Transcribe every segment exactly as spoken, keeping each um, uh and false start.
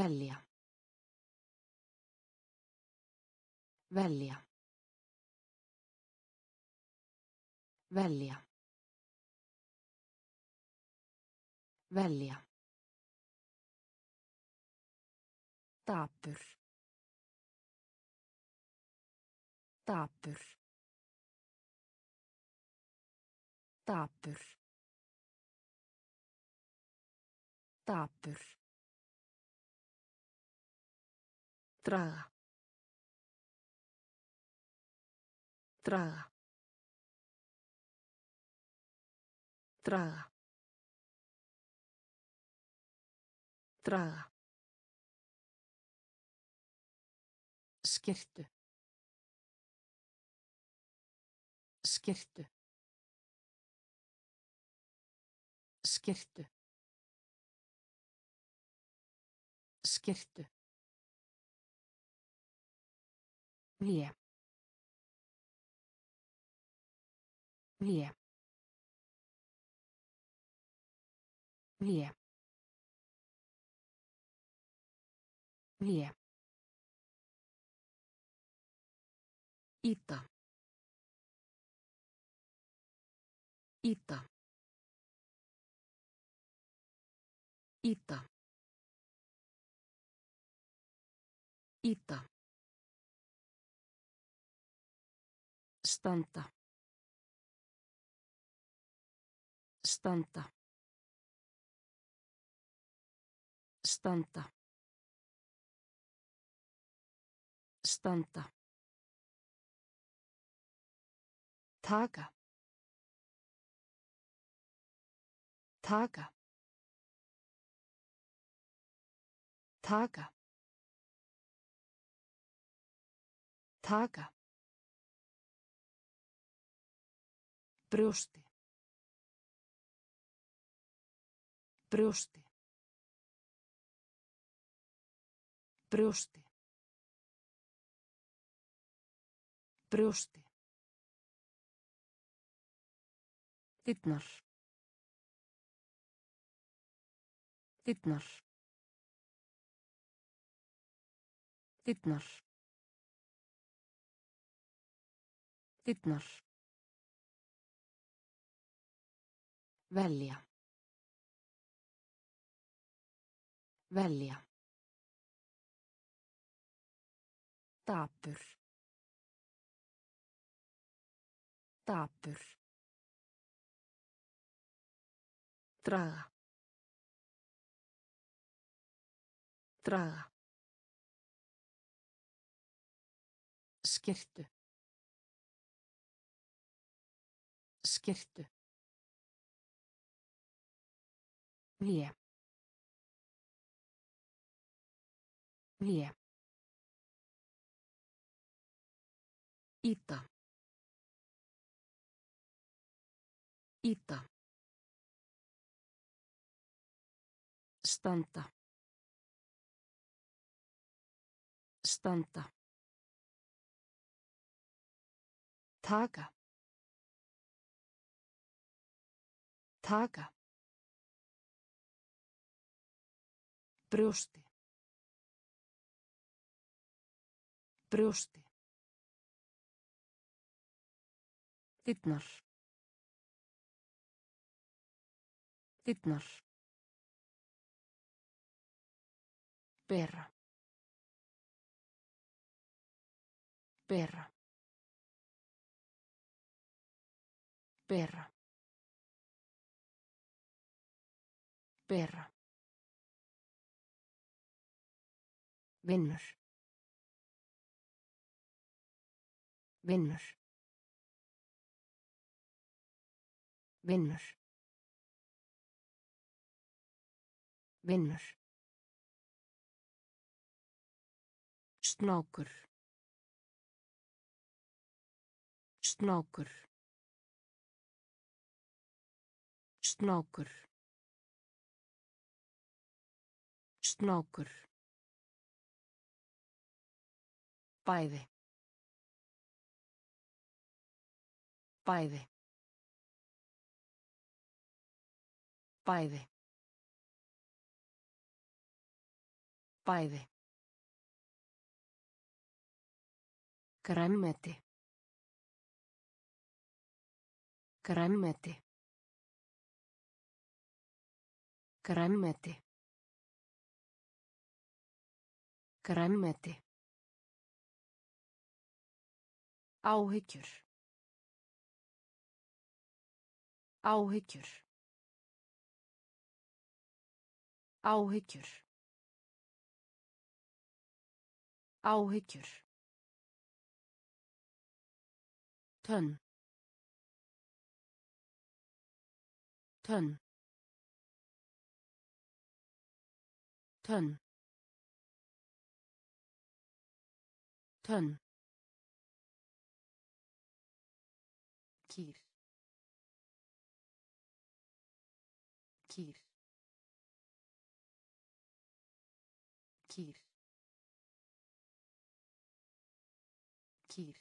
Velja. Velja. Velja. Velja. Dapur. Dapur. Dapur. Dapur. Draga. Draga. Draga. Draga. Skyrtu. Skyrtu. Skyrtu. Skyrtu. Vé. Vé. Vé. Vé. Ýta. Ýta. Ýta. Ýta. Standa. Standa. Standa. Standa. Taka. Taka. Taka. Taka. Brjósti. Brjósti. Brjósti. Brjósti. Dyrnar. Dyrnar. Dyrnar. Dyrnar. Velja. Velja. Dapur. Dapur. Draga. Draga. Skyrtu. Skyrtu. Vé. Vé. Ýta. Ýta. Standa. Standa. Taka. Taka. Brjósti. Brjósti. Dyrnar. Dyrnar. Bera. Bera. Bera. Bera. Vinnur. Vinnur. Vinnur. Vinnur. Snákur. Snákur. Snákur. Snákur. Bæði. Bæði. Bæði. Bæði. Grænmeti. Grænmeti. Grænmeti. Grænmeti. Áhyggjur. Áhyggjur. Áhyggjur. Áhyggjur. Tönn. Tönn. Tönn. Tönn. Kýr. Kýr. Kýr. Kýr.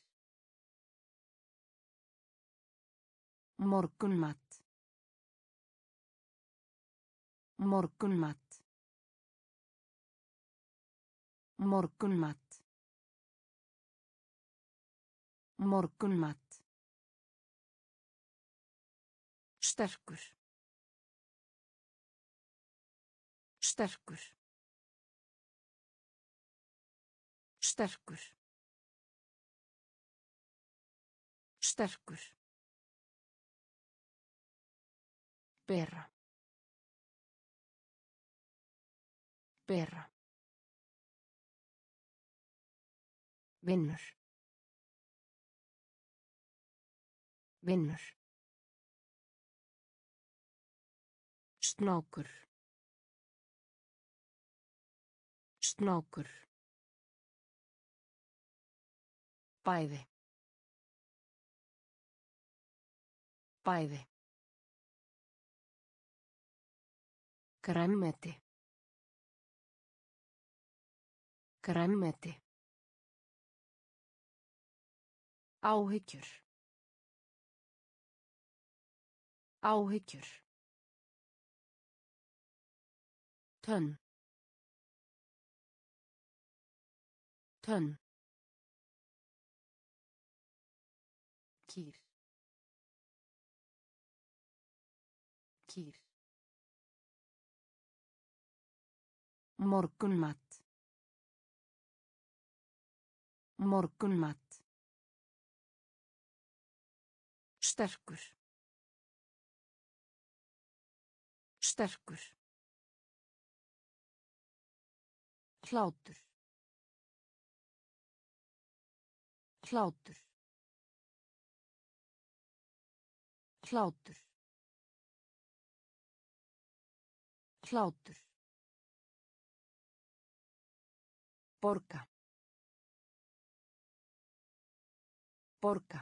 Morgunmat. Morgunmat. Morgunmat. Morgunmat. Sterkur. Sterkur. Sterkur. Sterkur. Bera. Bera. Vinnur. Vinnur. Snákur. Snákur. Bæði. Bæði. Grænmeti. Grænmeti. Áhyggjur. Áhyggjur. Tönn. Tönn. Kýr. Kýr. Morgunmat. Morgunmat. Sterkur. Sterkur. Hlátur. Hlátur. Hlátur. Hlátur. Borga. Borga.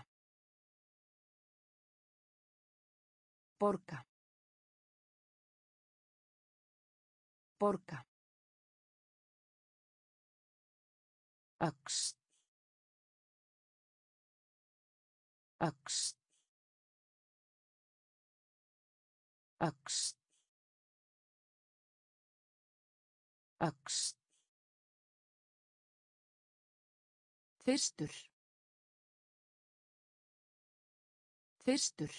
Borga. Borga. Öxl. Öxl. Öxl. Öxl. Fyrstur. Fyrstur.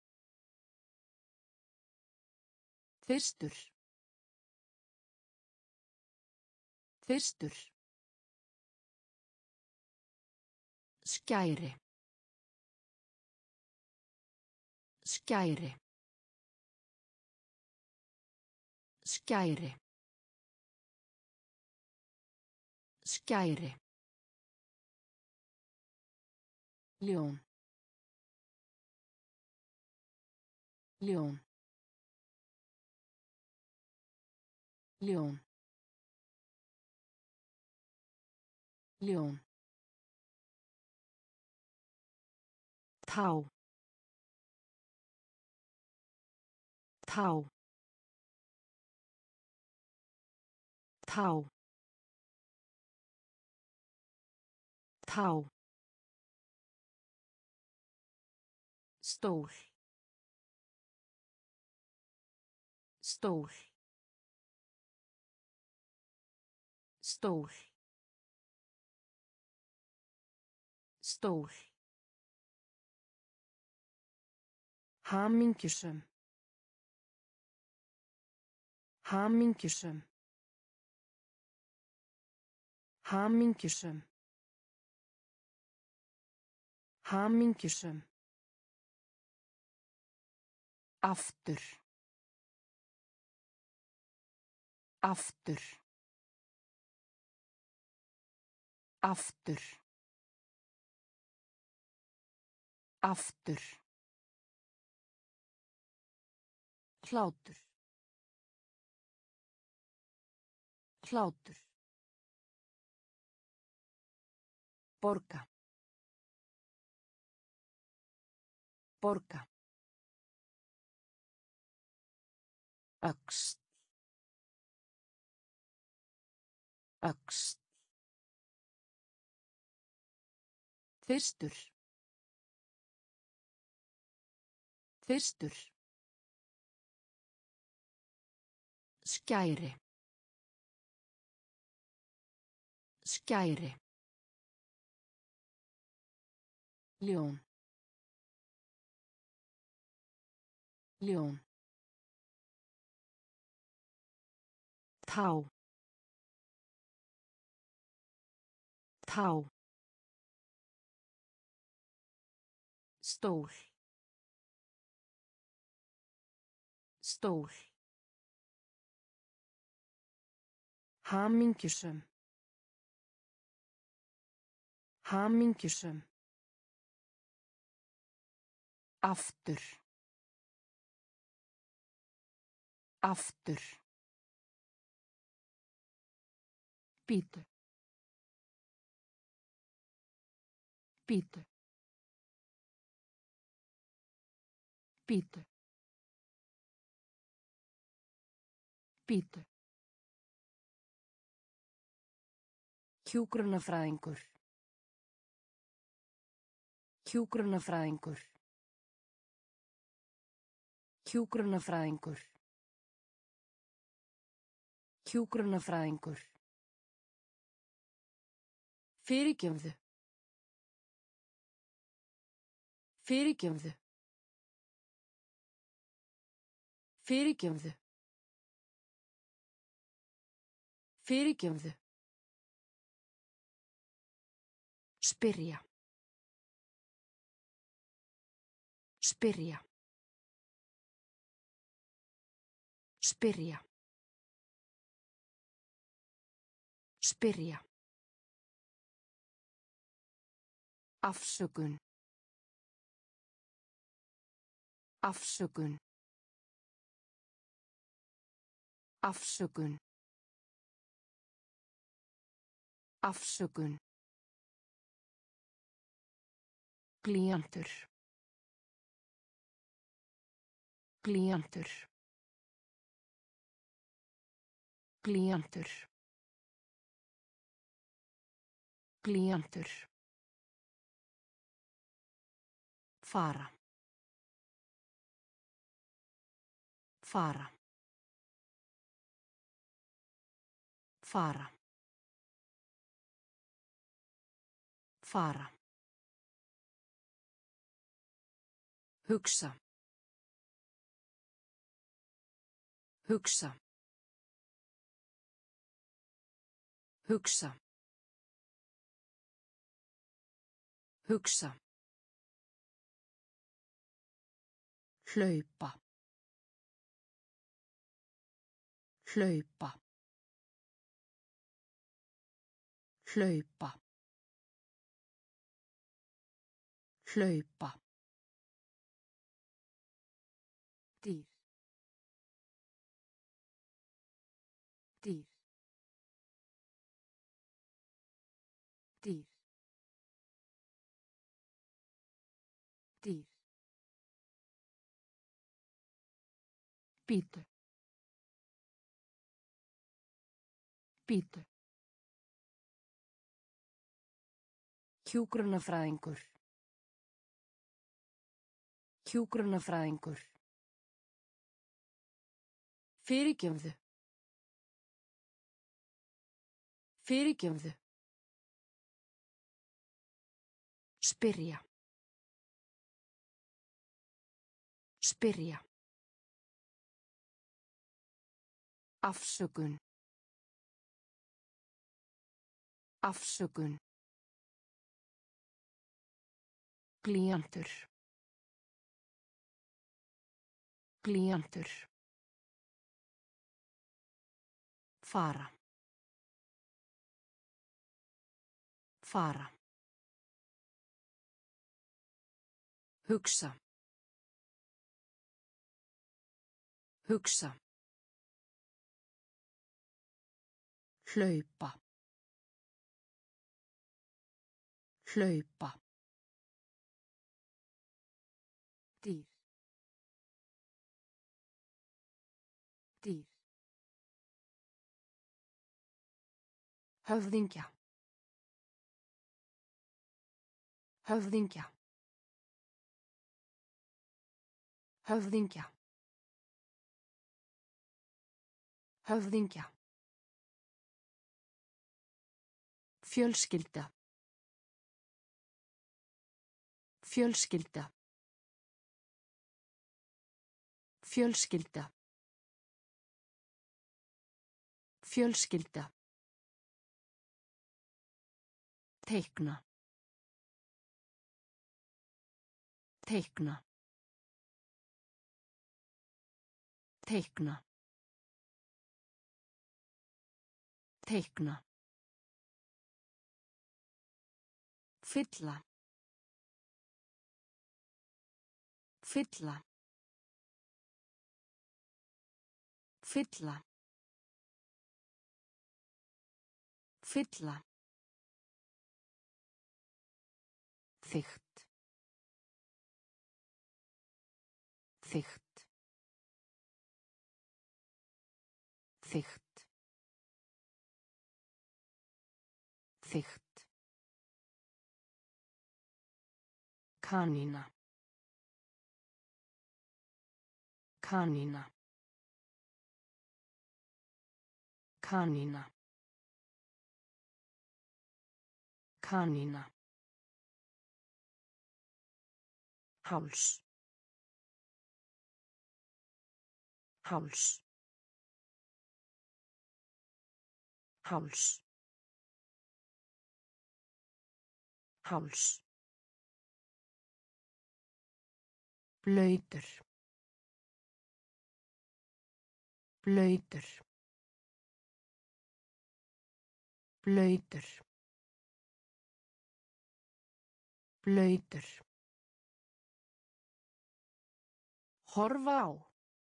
Fyrstur. Fyrstur. Skæri. Skæri. Skæri. Skæri. Ljón. Ljón. Ljón. Ljón. Tá. Tá. Tá. Tá. Stól. Stól. Stól. Stól. Hamingjusöm. Hamingjusöm. Hamingjusöm. Hamingjusöm. Aftur. Aftur. Aftur. Aftur. Hlátur. Hlátur. Borga. Borga. Öxl. Öxl. Fyrstur. Fyrstur. Skæri. Skæri. Ljón. Ljón. Tá. Tá. Stól. Stól. Hamingjusöm. Hamingjusöm. Aftur. Aftur. Bíddu. Bíddu. Bíddu. Bíddu. Hjúkrunarfræðingur. Hjúkrunarfræðingur. Hjúkrunarfræðingur. Hjúkrunarfræðingur. Fyrirgefðu. Fyrirgefðu. Fyrirgefðu. Fyrirgefðu. Spyrja. Spyrja. Spyrja. Spyrja. Afsökun. Afsökun. Afsökun. Afsökun. Blýantur. Blýantur. Blýantur. Blýantur. Fara. Fara. Fara. Fara. Hugsa. Hugsa. Hugsa. Hugsa. Hlaupa. Hlaupa. Hlaupa. Hlaupa. Dýr. Dýr. Dýr. Dýr. Bíddu. Bíddu. Hjúkrunarfræðingur. Hjúkrunarfræðingur. Fyrirgefðu. Fyrirgefðu. Spyrja. Spyrja. Afsökun. Afsökun. Glíjantur. Glíjantur. Fara. Fara. Hugsa. Hugsa. Hlaupa. Hlaupa. Dýr. Dýr. Höfðingja. Höfðingja. Höfðingja. Höfðingja. Fjölskylda. Fjölskylda. Fjölskylda. Fjölskylda. Teikna. Teikna. Teikna. Teikna. Fylla. Fylla. Fylla. Fylla. Þykkt. Þykkt. Þykkt. Þykkt. Kanína. Kanína. Kanína. Kanína. Háls. Háls. Háls. Háls. Blautur. Blautur. Blautur. Blautur. Horfa á.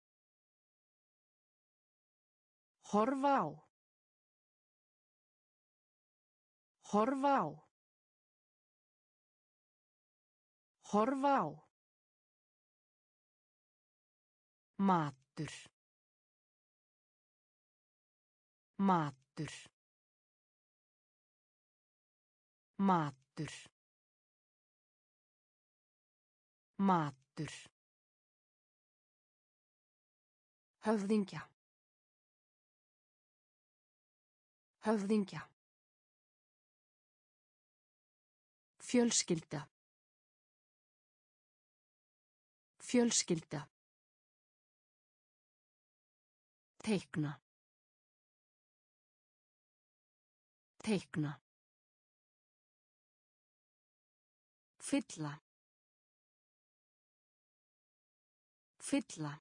Horfa á. Horfa á. Horfa á. Matur. Matur. Matur. Matur. Höfðingja. Höfðingja. Fjölskylda. Fjölskylda. Teikna. Teikna. Fylla. Fylla.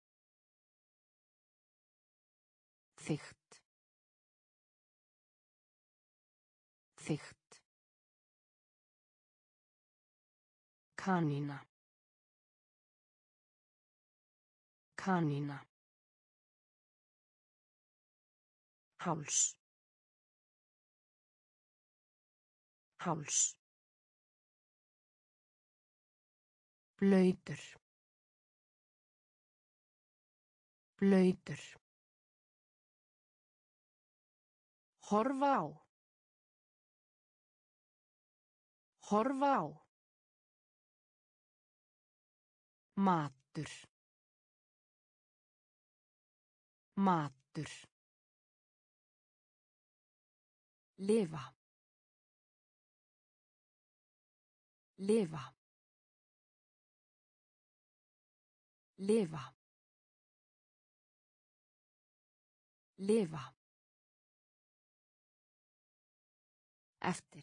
Þykkt. Þykkt. Kanína. Kanína. Háls. Háls. Blautur. Blautur. Horfa á. Horfa á. Matur. Matur. Lifa. Lifa. Lifa. Lifa. Eftir.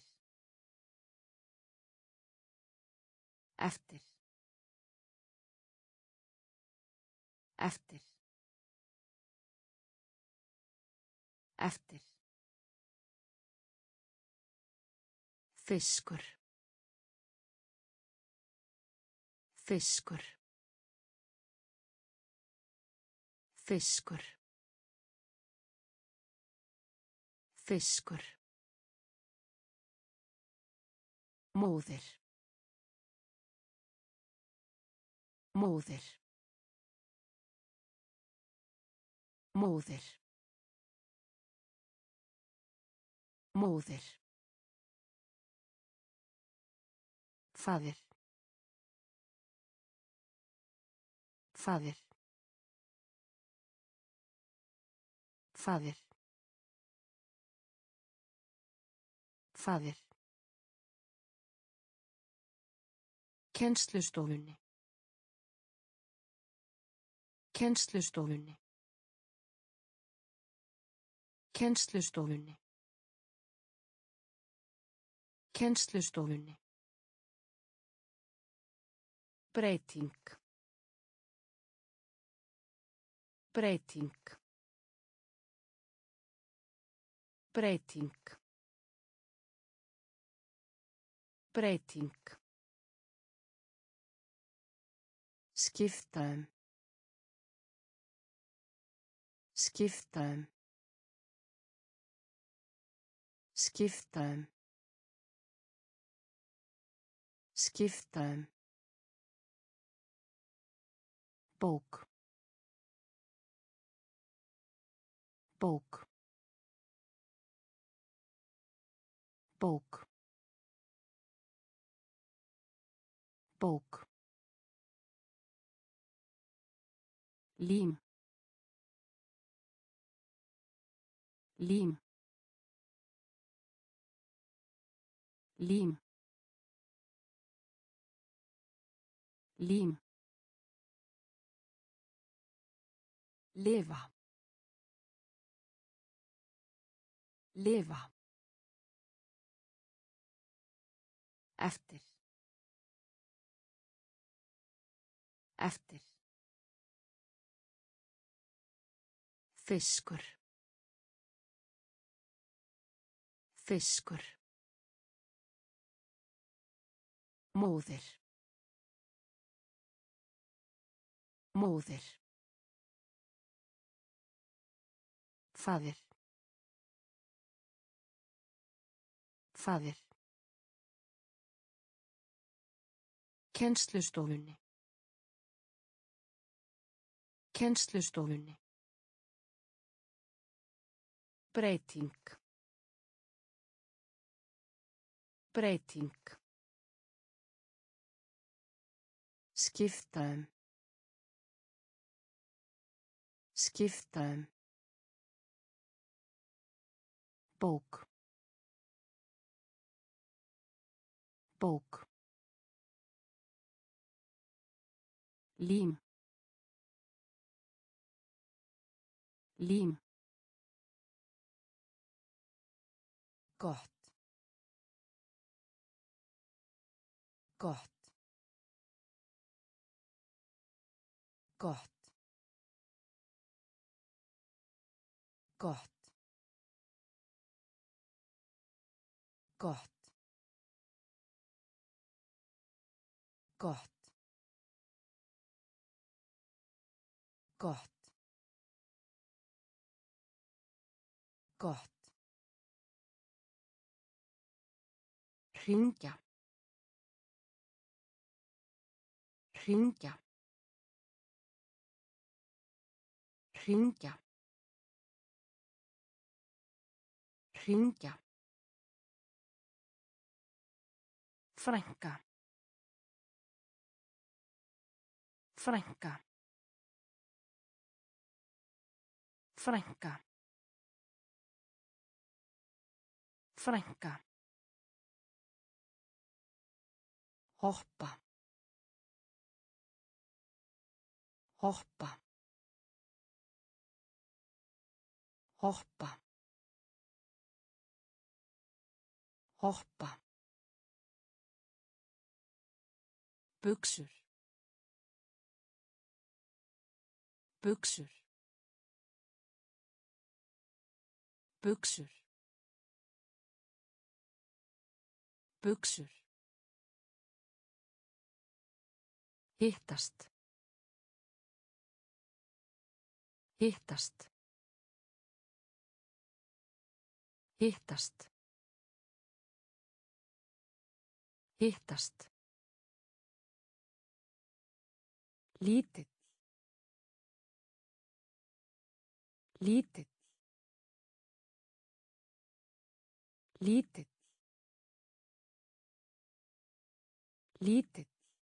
Eftir. Eftir. Eftir. Fiskur. Fiskur. Fiskur. Fiskur. Móðir. Móðir. Móðir. Móðir. Faðir. Faðir. Faðir. Faðir. Kennslustofunni. Kennslustofunni. Kennslustofunni. Kennslustofunni. Breyting. Breyting. Breyting. Breyting. Skipta um. Skipta um. Skipta um. Skipta um. Bók. Bók. Bók. Bók. Lím. Lím. Lím. Lím. Lifa. Lifa. Eftir. Eftir. Fiskur. Fiskur. Móðir. Móðir. Faðir. Faðir. Kennslustofunni. Kennslustofunni. Breyting. Breyting. Skipta um. Skipta um. Bók. Bók. Lím. Lím. Gott. Gott. Gott. Gott. Gott. Gott. Gott. Gott. Hringja. Hringja. Hringja. Hringja. Frænka. Frænka. Frænka. Frænka. Hoppa. Hoppa. Hoppa. Hoppa. Buxur. Buxur. Buxur. Buxur. Hittast. Hittast. Hittast. Hittast. Lítill. Lítill. Lítill. Lítill.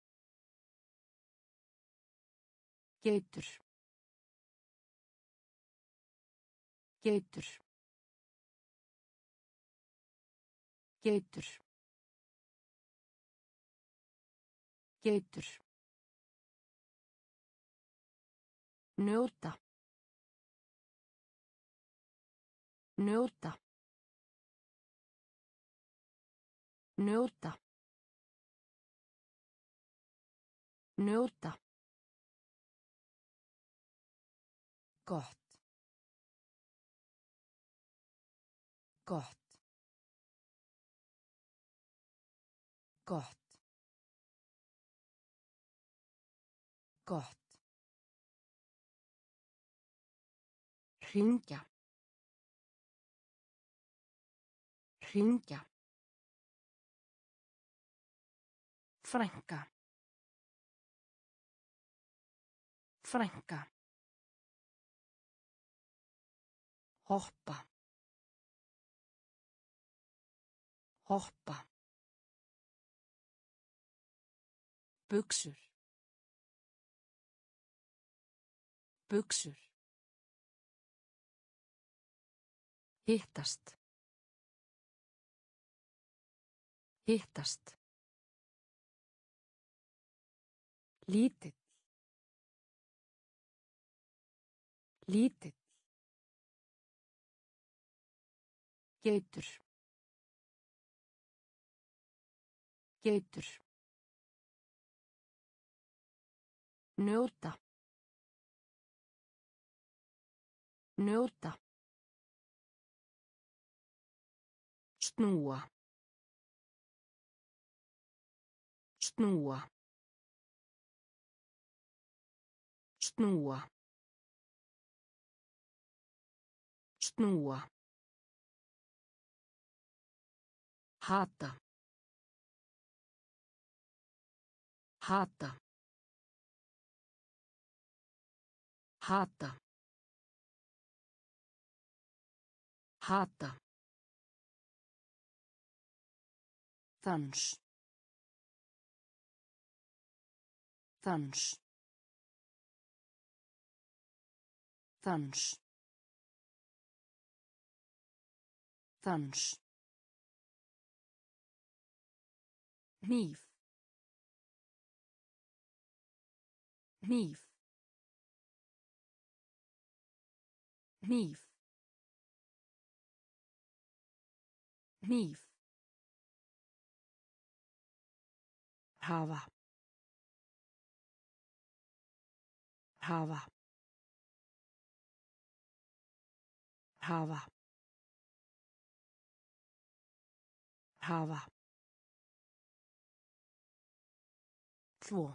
Geitur. Geitur. Geitur. Geitur. Njóta. Njóta. Njóta. Njóta. Gott. Gott. Gott. Gott. Hringja. Hringja. Frænka. Frænka. Hoppa. Hoppa. Buxur. Buxur. Hittast. Hittast. Lítill. Lítill. Geitur. Geitur. Njóta. Njóta. Snúa. Snúa. Snúa. Snúa. Hata. Hata. Hata. Hata. Dans. Dans. Dans. Dans. Hníf. Hníf. Hníf. Hníf. Hafa. Hafa. Hafa. Hafa. Þvo.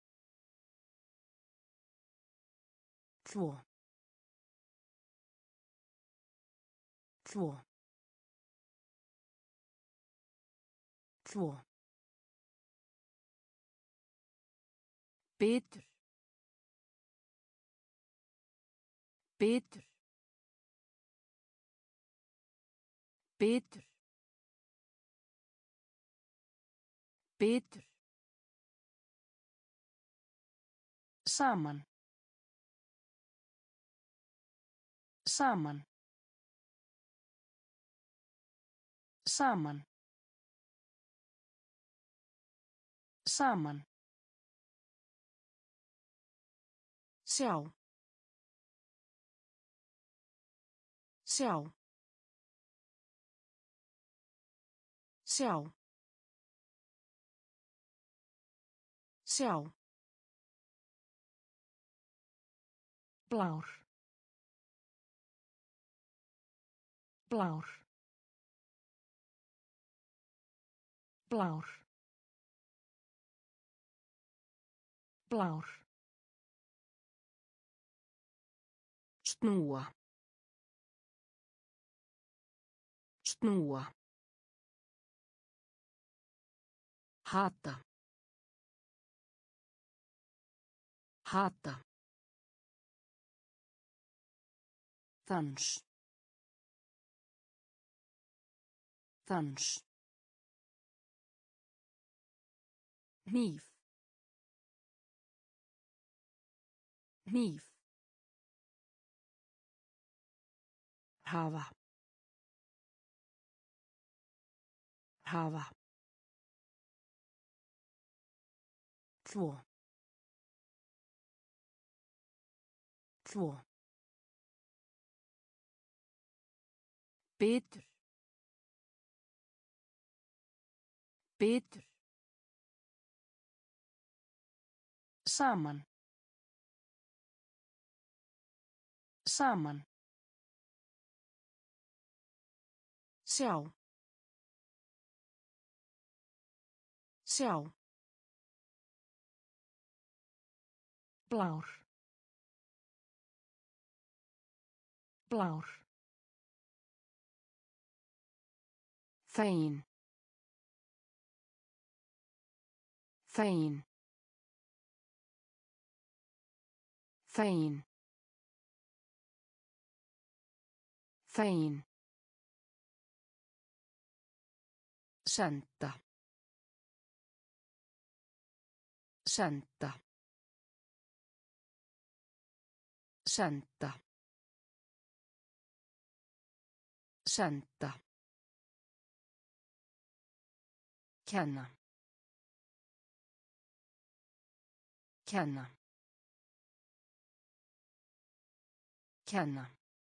Þvo. Þvo. Þvo. Bitur. Bitur. Bitur. Bitur. Saman. Saman. Saman. Saman. Sjá. Sjá. Sjá. Sjá. Blár. Blár. Blár. Blár. Snúa. Snúa. Hata. Hata. Dans. Dans. Hníf. Hníf. Hafa. Hafa. Þvo. Þvo. Bitur. Bitur. Saman. Saman. Sjá. Sjá. Blár. Blár. Fegin. Fegin. Fegin. Fegin. Senda. Senda. Senda. Senda. Kenna. Kenna. Kenna.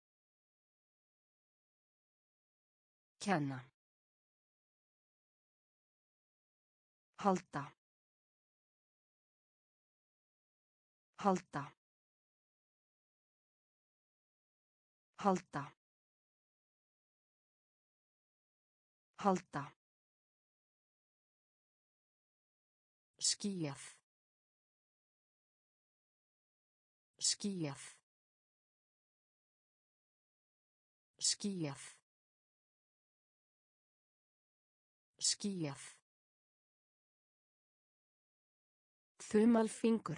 Kenna. Halda. Halda. Halda. Halda. Skýjað. Skýjað. Skýjað. Skýjað. Þumalfingur.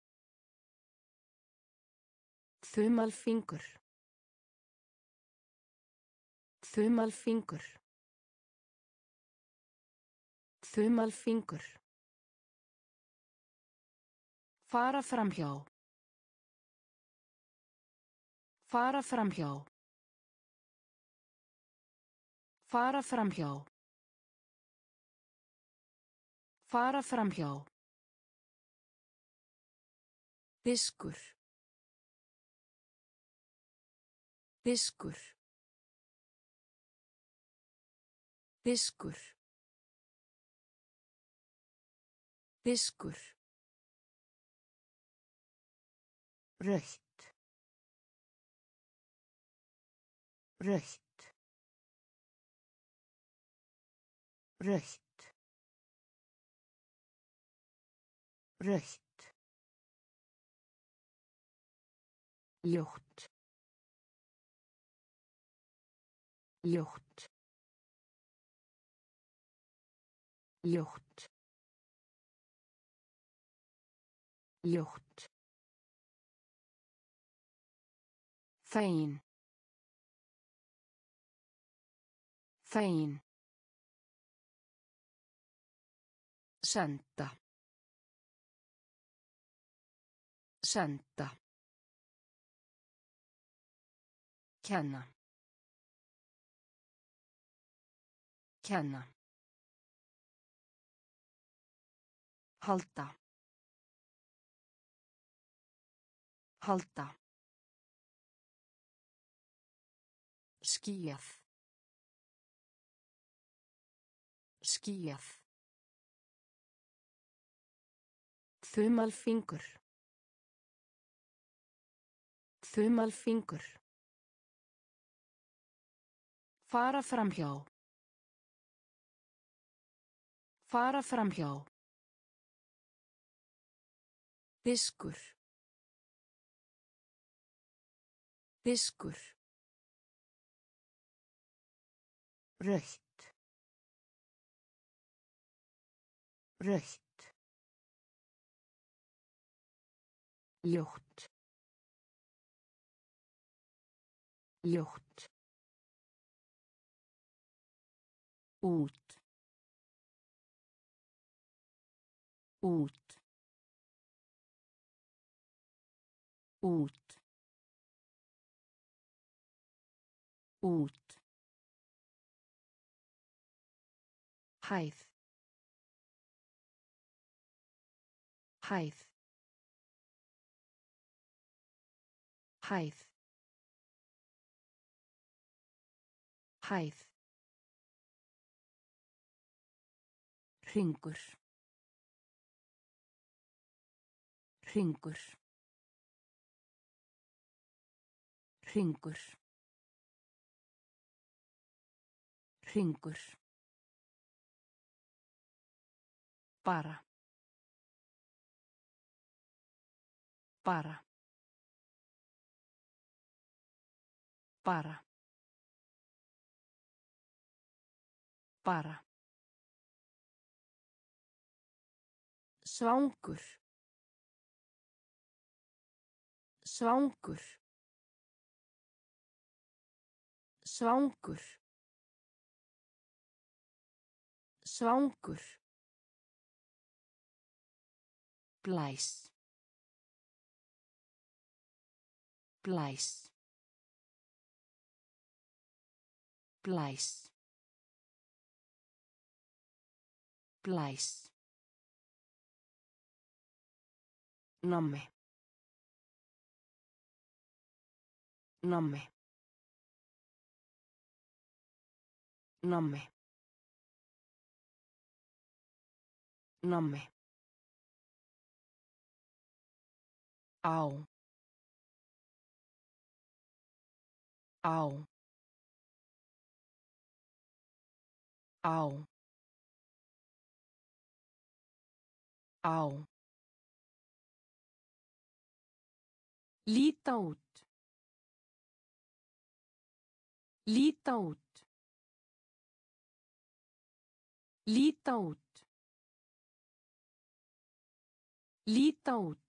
Þumalfingur. Þumalfingur. Þumalfingur. Fara framhjá. Fara framhjá. Fara framhjá. Fara framhjá. Diskur. Diskur. Diskur. Diskur. Rautt. Rautt. Rautt. Rautt. Ljótt. Ljótt. Ljótt. Ljótt. Fegin. Fegin. Senda. Senda. Kenna. Kenna. Halda. Halda. Skýjað. Skýjað. Þumalfingur. Þumalfingur. Fara framhjá. Fara framhjá. Diskur. Diskur. Rautt. Rautt. Ljótt. Ljótt. Út. Út. Út. Út. Hæð. Hæð. Hæð. Hæð. Hringur. Hringur. Hringur. Hringur. Bara. Bara. Bara. Bara. Svangur. Svangur. Svangur. Svangur. Blæs. Blæs. Blæs. Blæs. Nammi. Nammi. Nammi. Nammi. Á. Á. Á. Á. Líta út. Líta út. Líta út. Líta út.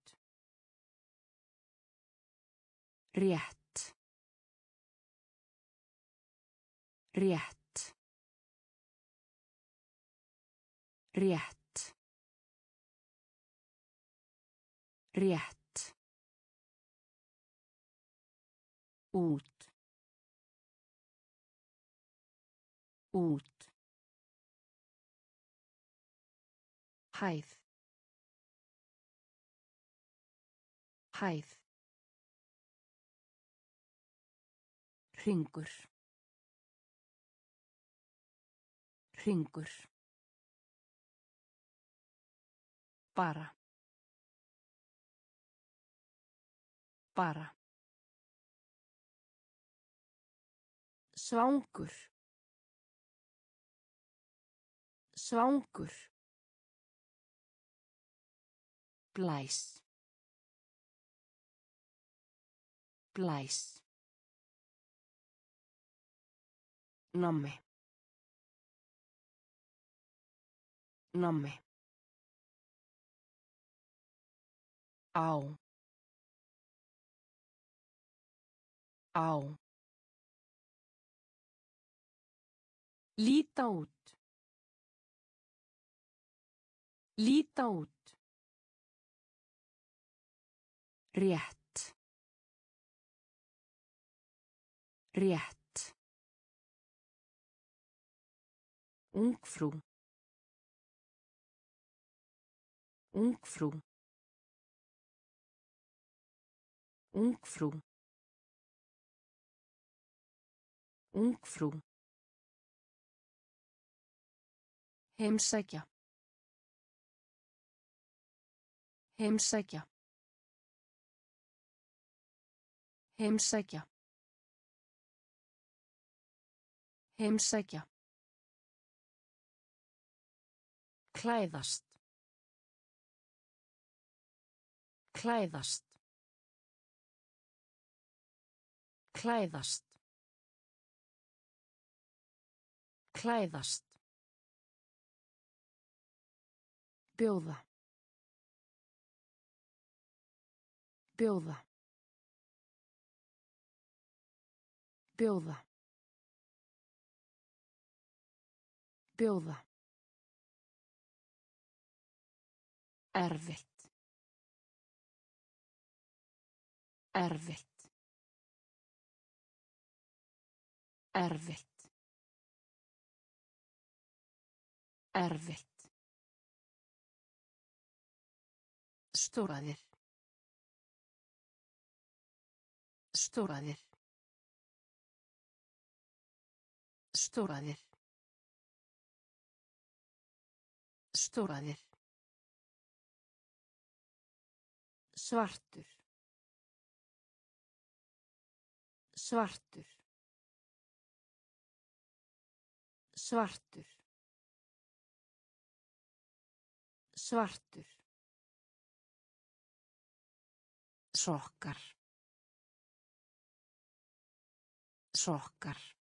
Rétt. Rétt. Rétt. Rétt. Út. Út. Hæð. Hæð. Hringur. Hringur. Bara. Bara. Svangur. Svangur. Blæs. Blæs. Nammi. Nammi. Á. Á. Líta út. Líta út. Rétt. Rétt. Ungfrú. Ungfrú. Ungfrú. Ungfrú. Heimsækja. Heimsækja. Heimsækja. Heimsækja. Klæðast. Klæðast. Klæðast. Klæðast. Bjóða. Bjóða. Bjóða. Bjóða. Erfitt. Erfitt. Erfitt. Erfitt. Stóraðir. Stóraðir. Stóraðir. Stóraðir. Svartur. Svartur. Svartur. Svartur. Sokkar. Sokkar.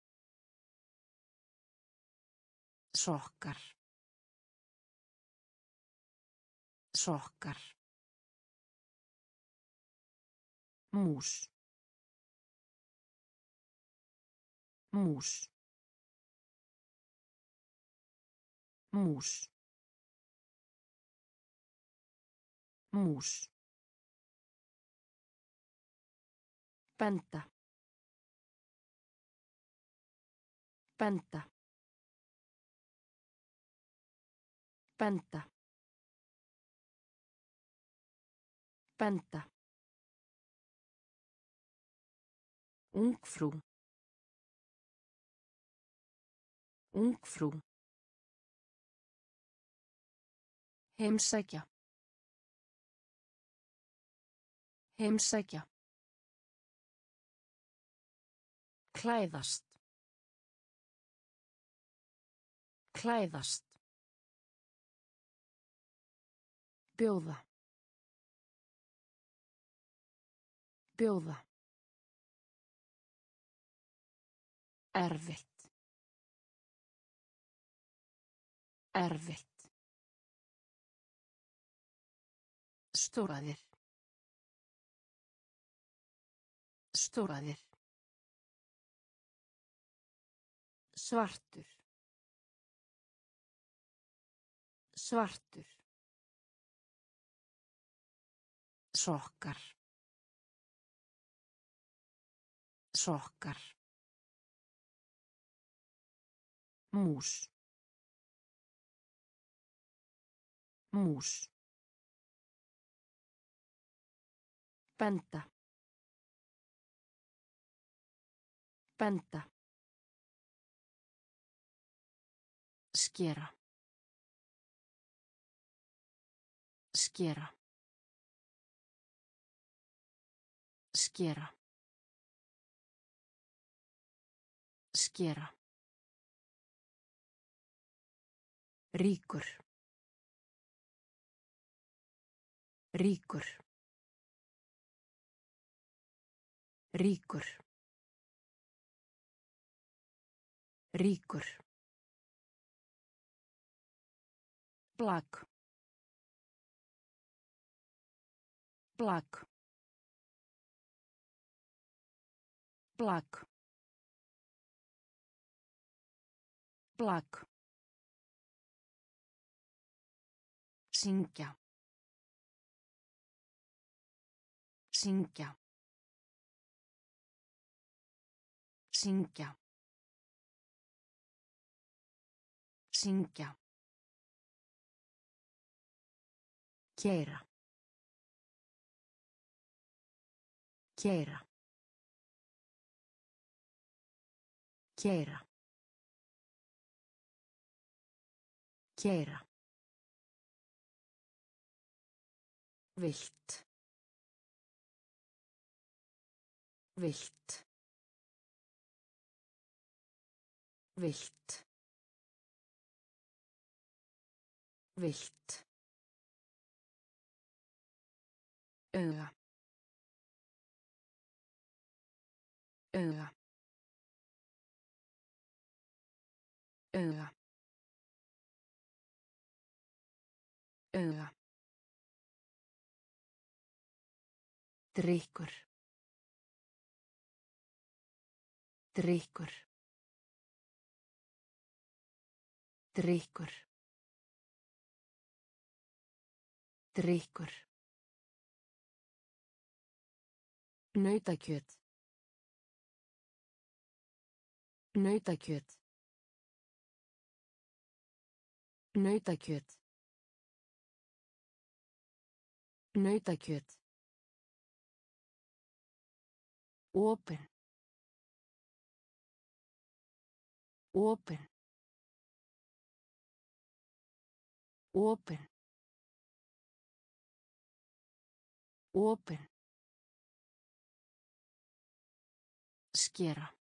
Sokkar. Sokkar. Mús. Mús. Mús. Mús. Benda. Benda. Benda. Benda. Ungfrú. Ungfrú. Heimsækja. Heimsækja. Klæðast. Klæðast. Bjóða. Bjóða. Erfitt. Erfitt. Stóraðir. Stóraðir. Svartur. Svartur. Sokkar. Sokkar. Mús. Mús. Benda. Benda. Skera. Skera. Skera. Skera. Ríkur. Ríkur. Ríkur. Ríkur. Plak. Plak. Plak. Plak. Syngja. Syngja. Syngja. Syngja. Keyra. Keyra. Keyra. Keyra. Vilt. Vilt. Vilt. Vilt. Auga. Auga. Auga. Auga. Drykkur. Drykkur. Drykkur. Drykkur. Nautakjöt. Nautakjöt. Nautakjöt. Nautakjöt. Opin. Opin. Opin. Opin. Skera.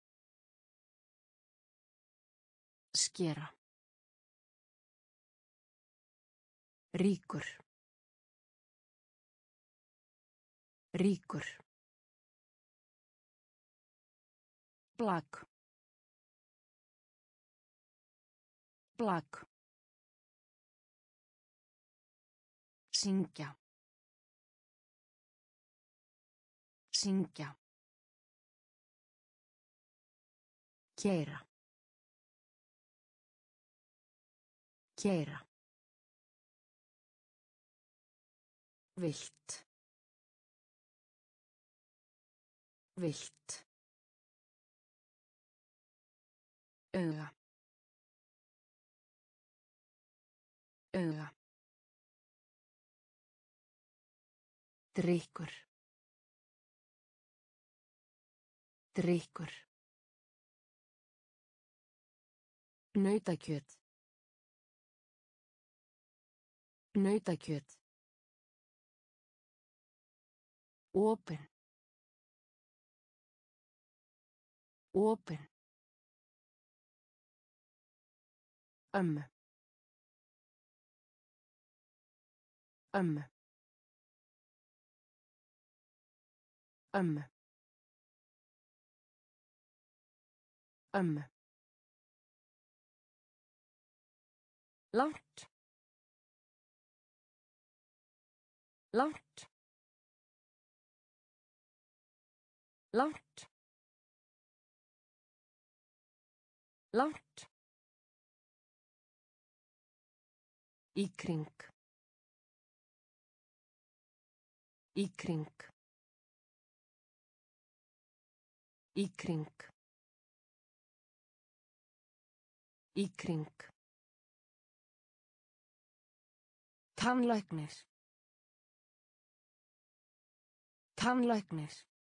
Skera. Ríkur. Ríkur. Plak. Plak. Syngja. Syngja. Keyra. Keyra. Vilt. Vilt. Auga. Auga. Drykkur. Drykkur. Nautakjöt. Nautakjöt. Opin. Opin. Ömmu. Ömmu. Ömmu. Ömmu. Langt. Langt. Langt. Langt. Í kring. Í kring. Í kring. Í kring. Tannlæknir. Tannlæknir.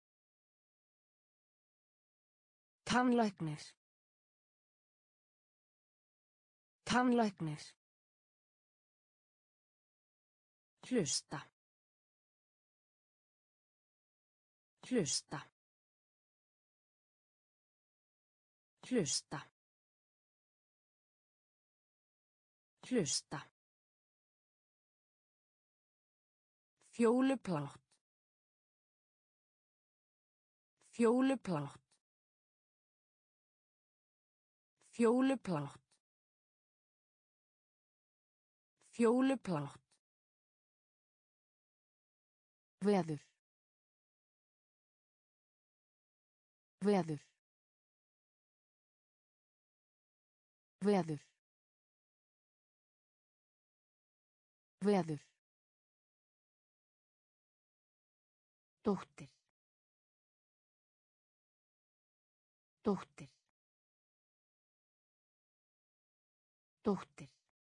Tannlæknir. Tannlæknir. Hlusta. Hlusta. Hlusta. Hlusta. Fjóluplátt. Fjóluplátt. Fjóluplátt. Fjóluplátt. Veður. Veður. Veður. Veður. Dóttir. Dóttir. Dóttir.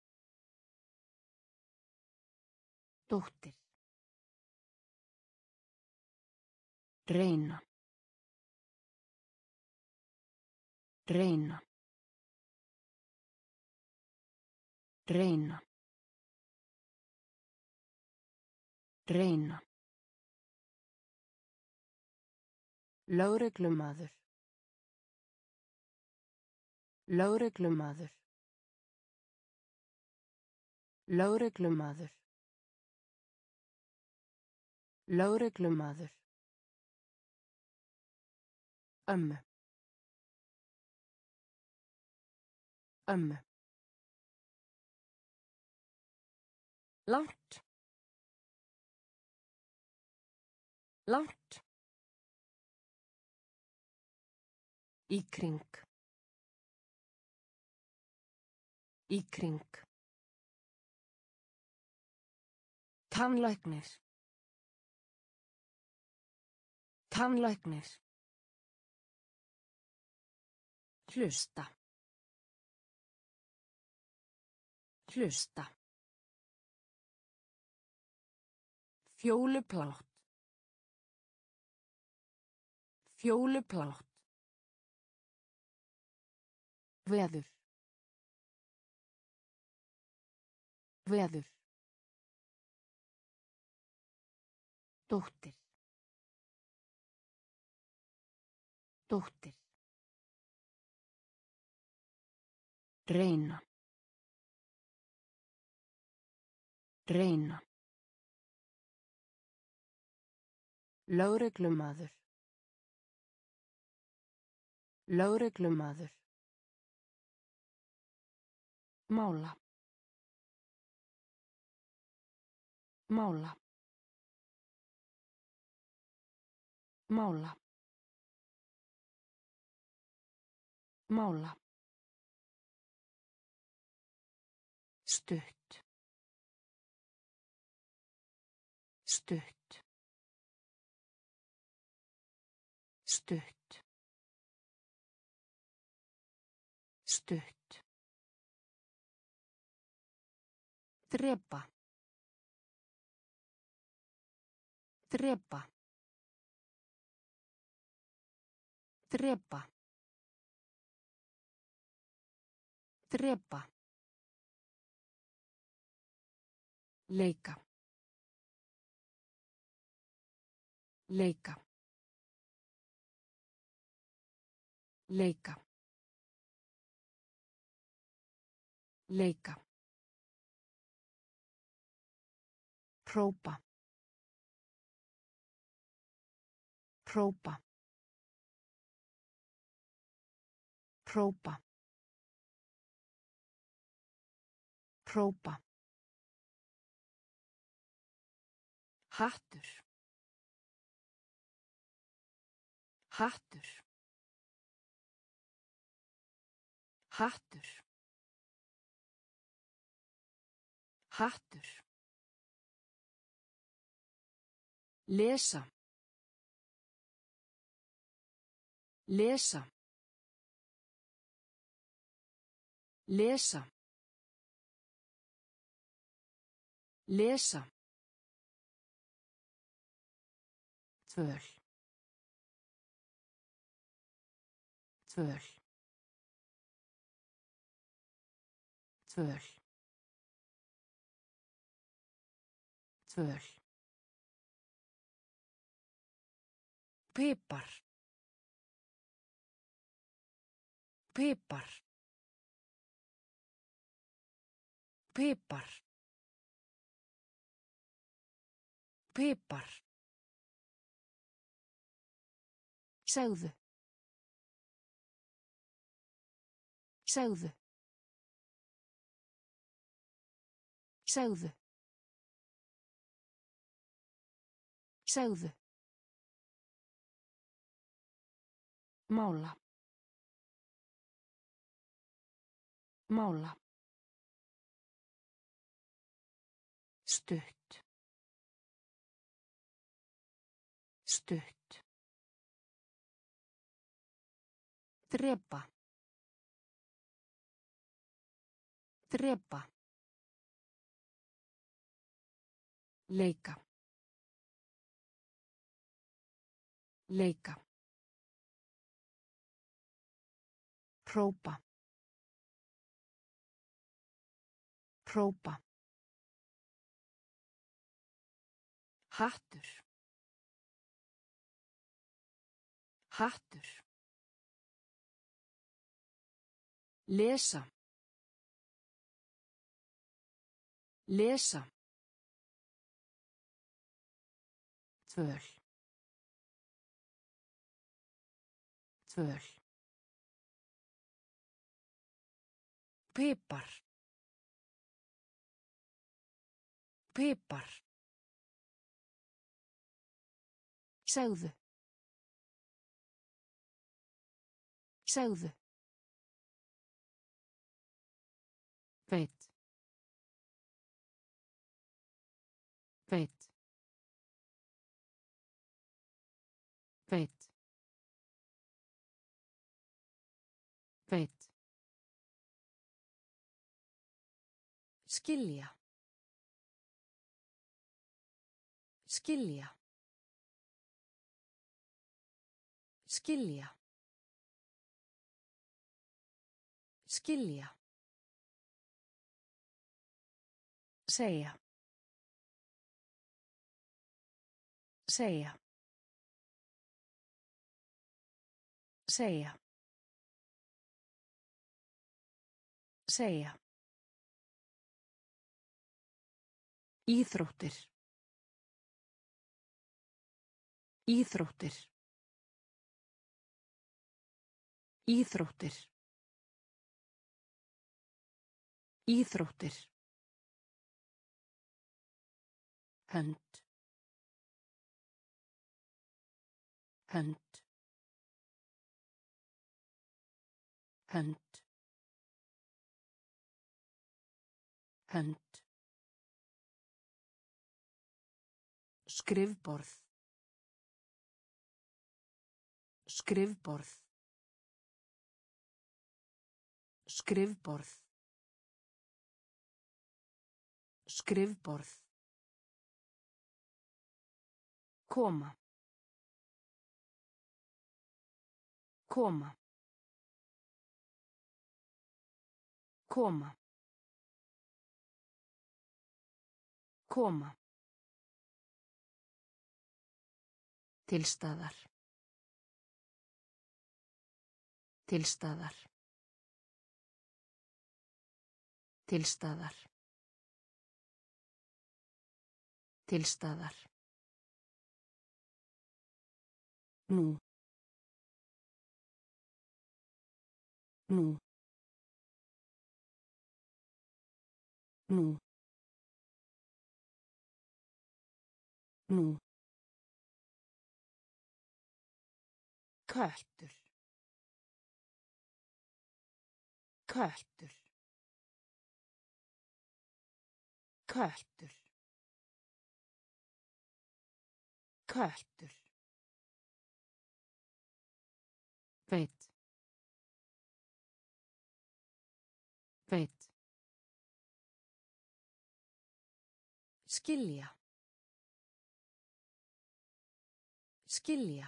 Dóttir. Reyna. Reyna. Reyna. Reyna. Lögreglumaður. Lögreglumaður. Lögreglumaður. Lögreglumaður. Ömmu. Ömmu. Langt. Langt. Í kring. Í kring. Tannlæknir. Tannlæknir. Hlusta. Hlusta. Fjóluplátt. Fjóluplátt. Veður. Veður. Dóttir. Dóttir. Reyna. Reyna. Lögreglumaður. Lögreglumaður. Mála. Mála. Mála. Mála. Stutt. Stutt. Stutt. Stutt. Drepa. Drepa. Drepa. Drepa. Leika. Leika. Leika. Leika. Hrópa. Hrópa. Hrópa. Hrópa. Hattur. Hattur. Hattur. Hattur. Lesa. Lesa. Lesa. Lesa. Tvöl. Tvöl. Tvöl. Tvöl. Pipar. Pipar. Pipar. Pipar. Segðu. Segðu. Segðu. Segðu. Mála. Mála. Stutt. Stutt. Drepa. Drepa. Leika. Leika. Hrópa. Hrópa. Hattur. Hattur. Lesa. Lesa. Tvöl. Tvöl. Pipar. Pipar. Segðu. Segðu. Veit. Veit. Veit. Veit. Skilja. Skilja. Skilja. Skilja. Segja. Segja. Segja. Segja. Íþróttir. Íþróttir. Íþróttir. Íþróttir. Hönd. Hönd. Hönd. Hönd. Skrifborð. Skrifborð. Skrifborð. Skrifborð. Koma. Koma. Koma. Koma. Tilstaðar. Tilstaðar. Tilstaðar. Tilstaðar. Nú. Nú. Nú. Nú. Köttur. Köttur. Köttur. Köttur. Veit. Veit. Skilja. Skilja.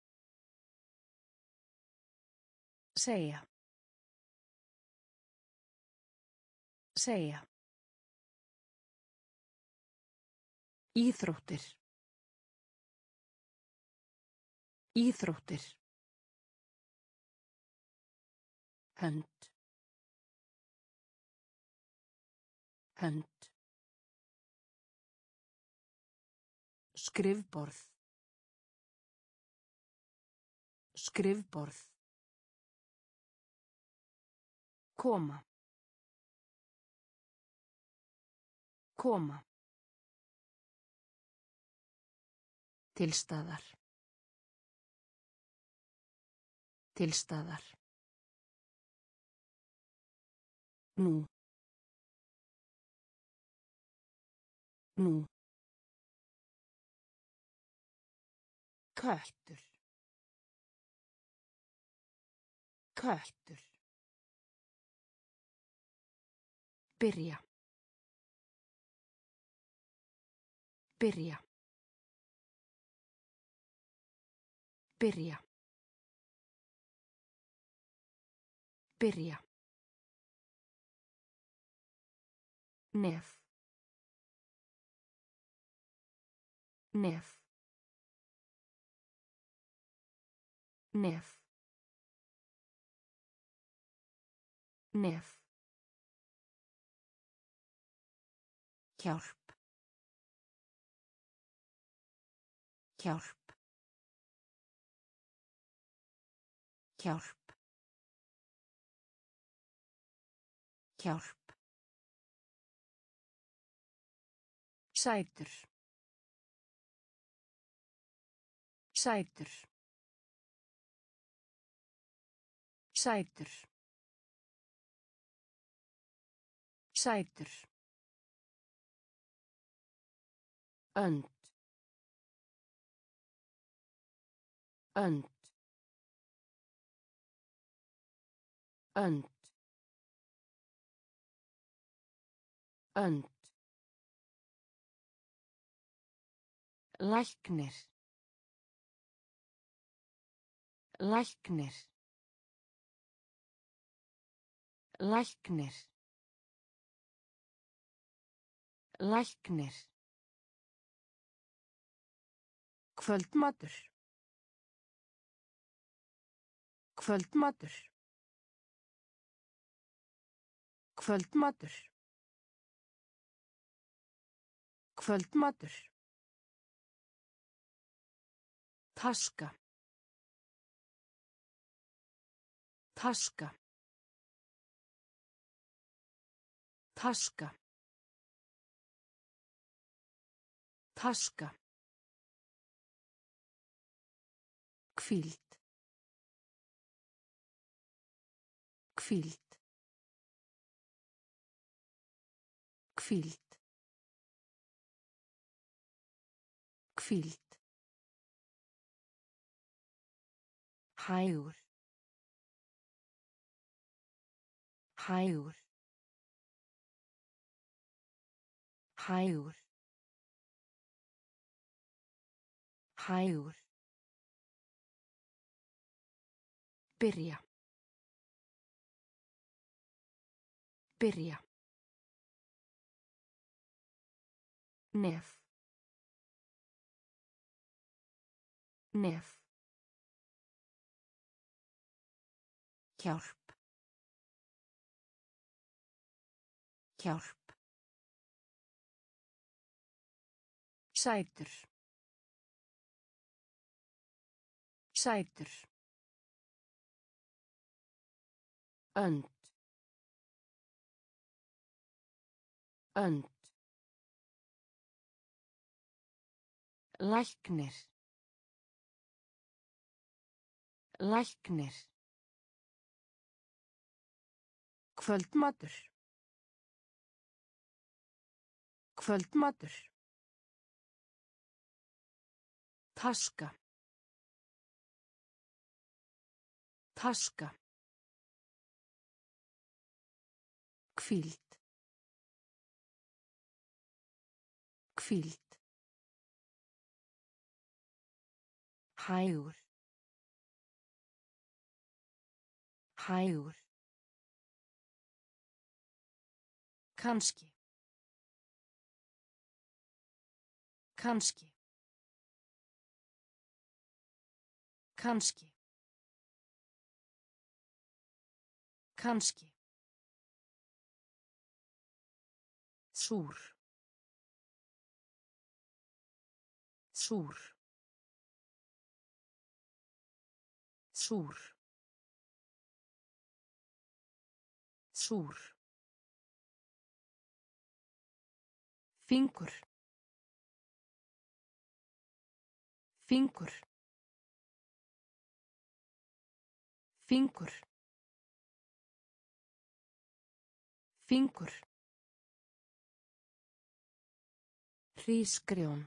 Segja. Segja. Íþróttir. Íþróttir. Hönd. Hönd. Skrifborð. Skrifborð. Koma. Koma. Tilstaðar. Tilstaðar. Nú. Nú. Köttur. Köttur. Byrja. Byrja. Byrja. Byrja. Nef. Nef. Nef. Nef. Hjálp. Hjálp. Hjálp. Hjálp. Sætur. Sætur. Sætur. Sætur. Önd. Önd. Önd. Önd. Læknir. Læknir. Læknir. Læknir. Kvöldmatur. Kvöldmatur. Kvöldmatur. Kvöldmatur. Taska. Taska. Taska. Taska. Hvíld. Hvíld. Hvíld. Hvíld. Hægur. Hægur. Hægur. Hægur. Byrja. Byrja. Nef. Nef. Hjálp. Hjálp. Sætur. Sætur. Önd. Önd. Læknir. Læknir. Kvöldmatur. Kvöldmatur. Taska. Taska. Hvíld. Hvíld. Hægur. Hægur. Kannski. Kannski. Kannski. Kannski. Súr. Súr. Súr. Súr. Fingur. Fingur. Fingur. Fingur. Hrísgrjón.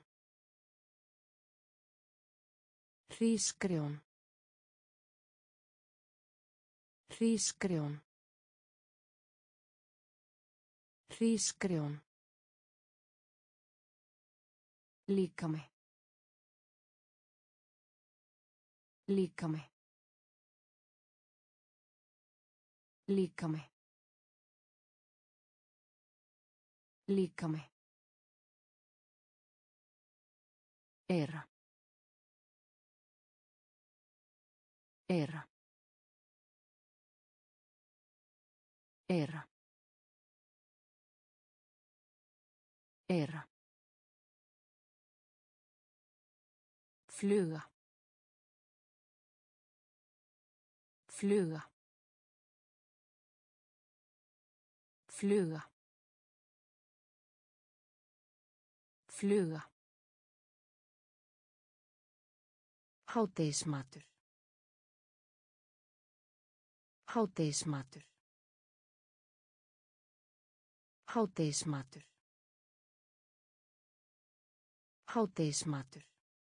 Hrísgrjón. Hrísgrjón. Hrísgrjón. Líkami. Líkami. Líkami. Líkami. Era. Era. Era. Era. Fluga. Fluga. Fluga. Fluga. Hádegismatur. Hádegismatur. Hádegismatur. Hádegismatur.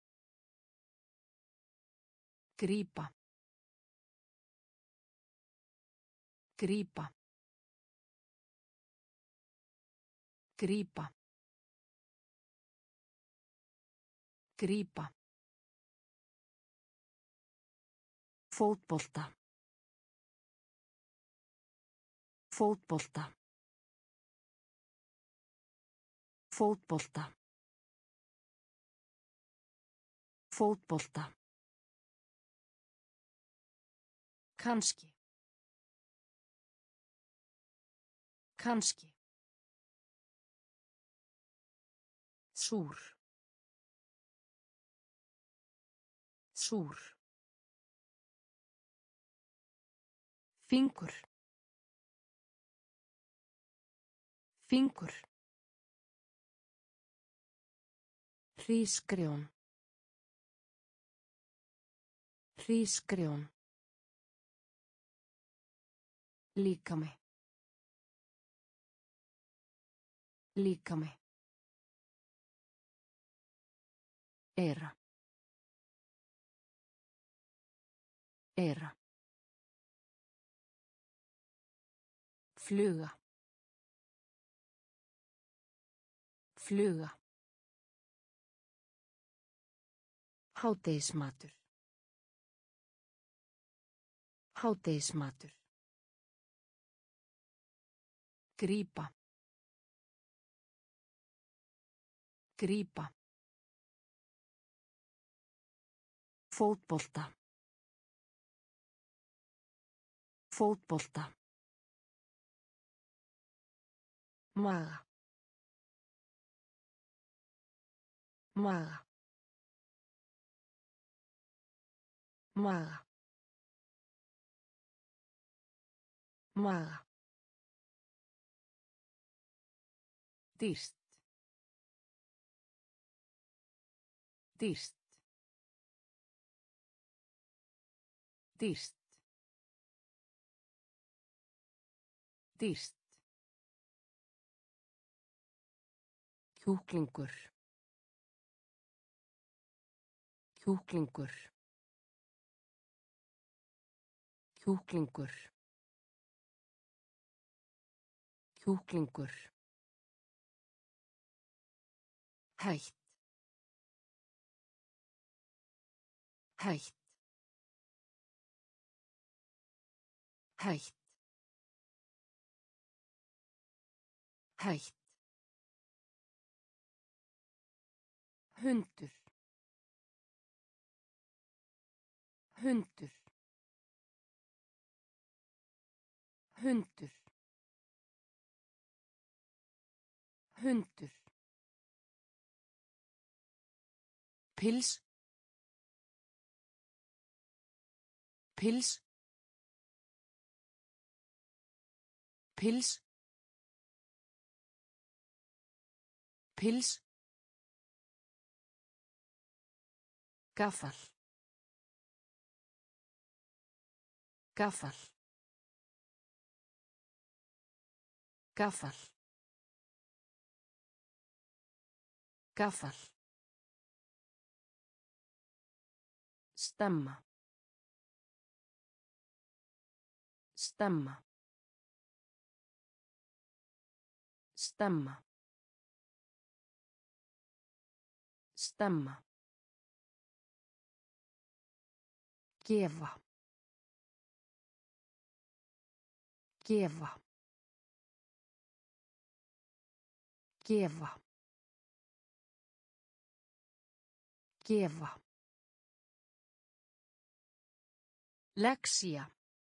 Grípa. Grípa. Grípa. Grípa. Fótbolta. Fótbolta. Fótbolta. Fótbolta. Kannski. Kannski. Súr. Súr. Fingur. Fingur. Hrísgrjón. Hrísgrjón. Líkami. Líkami. Era. Era. Fluga. Fluga. Hádegismatur. Hádegismatur. Grípa. Grípa. Fótbolta. Fótbolta. Maga. Maga. Maga. Maga. Dýrt. Dýrt. Dýrt. Dýrt. Kjúklingur. Kjúklingur. Kjúklingur. Kjúklingur. Hætt. Hætt. Hætt. Hætt. Hundur. Hundur. Hundur. Hundur. Pils. Pils. Pils. Pils. Gaffal. Gaffal. Gaffal. Gaffal. Stemma. Stemma. Stemma. Stemma. Gefa. Gefa. Gefa. Gefa. Lexía.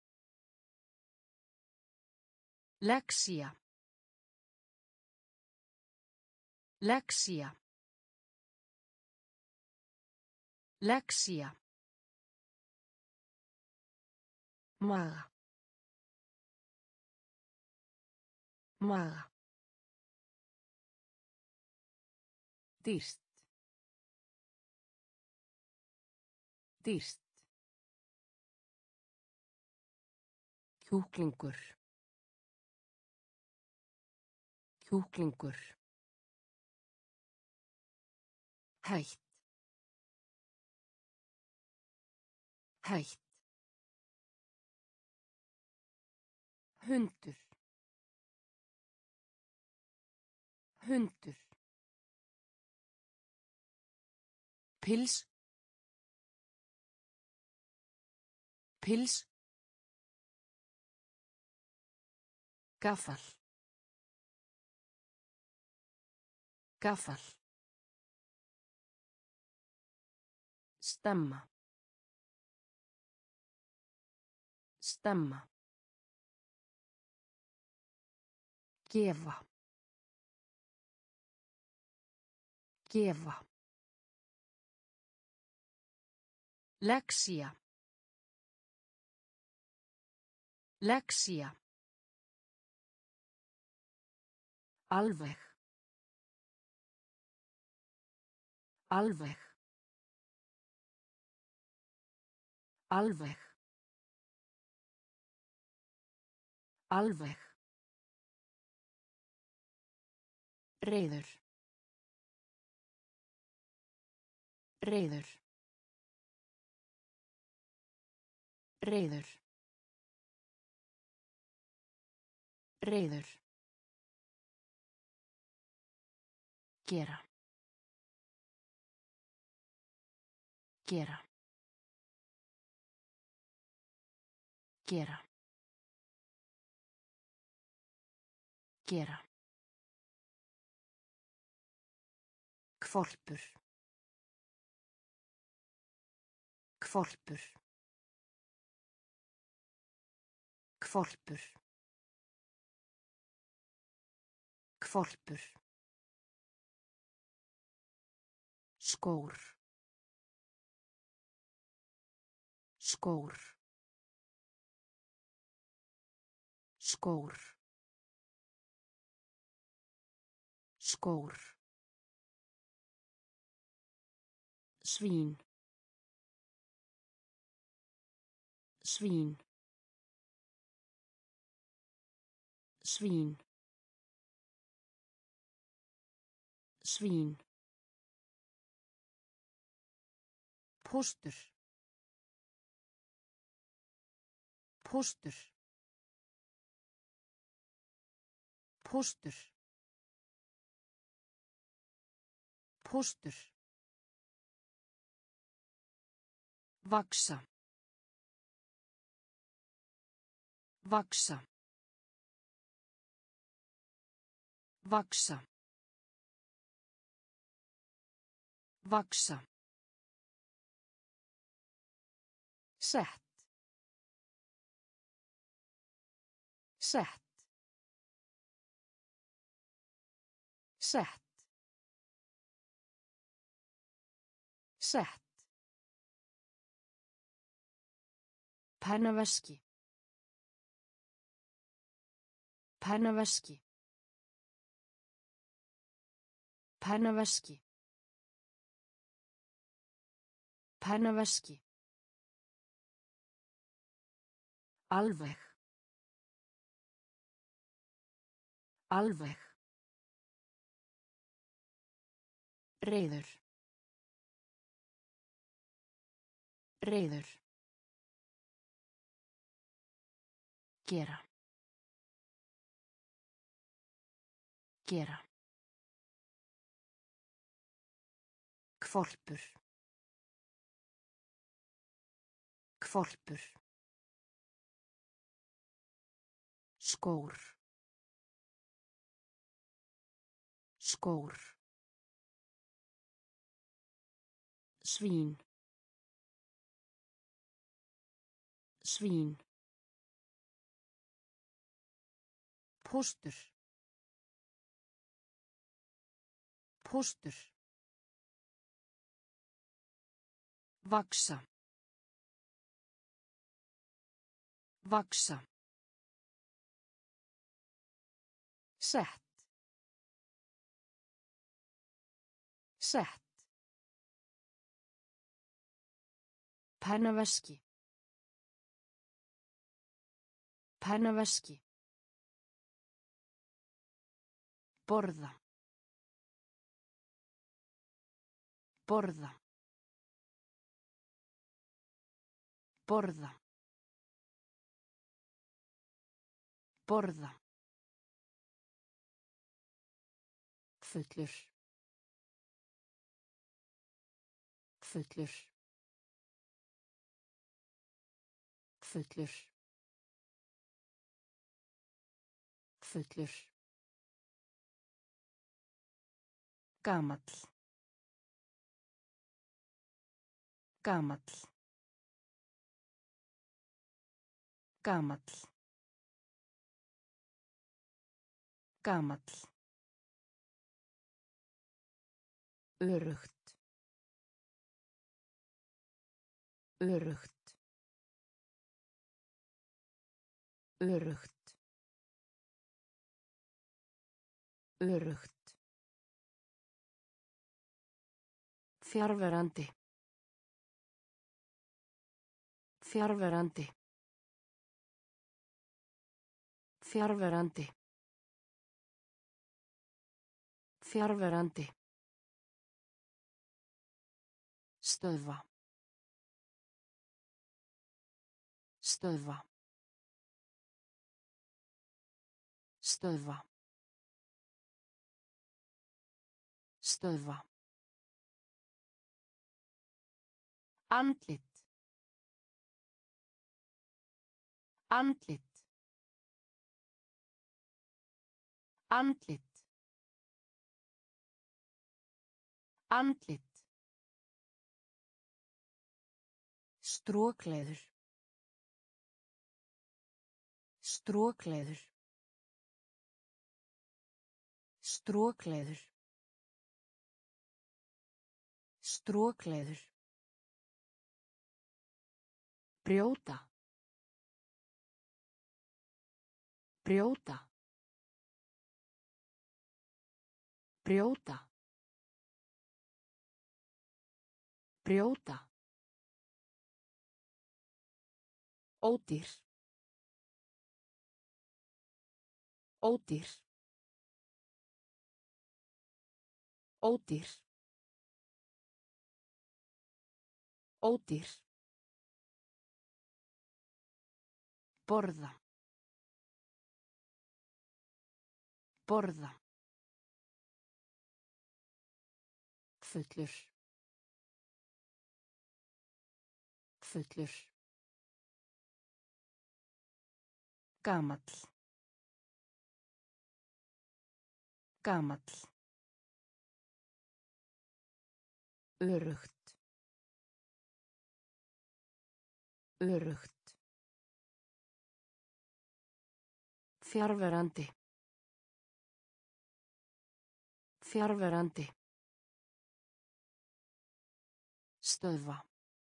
Lexía. Lexía. Lexía. Maga. Maga. Dýrt. Dýrt. Kjúklingur. Kjúklingur. Hætt. Hætt. Hundur. Hundur. Pils. Pils. Gaffal. Gaffal. Stemma. Stemma. Gefa. Gefa. Lexía. Lexía. Alveg. Alveg. Alveg. Alveg. Reiður. Reiður. Reiður. Reiður. Gera. Gera. Gera. Gera. Hvolpur. Hvolpur. Hvolpur. Hvolpur. Skór. Skór. Skór. Skór. Svín. Svín. Svín. Svín. Póstur. Póstur. Póstur. Póstur. Vaxa. Vaxa. Vaxa. Vaxa. Sett. Sett. Sett. Sett. Pennaveski. Pennaveski. Pennaveski. Pennaveski. Alveg. Alveg. Reiður. Reiður. Gera. Gera. Hvolpur. Hvolpur. Skór. Skór. Svín. Svín. Póstur. Póstur. Vaxa. Vaxa. Sett. Sett. Pennaveski. Pennaveski. Borða. Borða. Borða. Borða. Fullur. Fullur. Fullur. Fullur. Gamall. Gamall. Gamall. Gamall. Öruggt. Öruggt. Öruggt. Öruggt. Fjarverandi. Fjarverandi. Fjarverandi. Fjarverandi. Stöðva. Stöðva. Stöðva. Stöðva. Andlit. Andlit. Andlit. Andlit. Strokleður. Strokleður. Strokleður. Strokleður. Brjóta. Brjóta. Brjóta. Brjóta. Ódýr. Ódýr. Ódýr. Ódýr. Borða. Borða. Fullur. Fullur. Gamall. Gamall. Öruggt. Öruggt. Fjarverandi. Fjarverandi. Stöðva.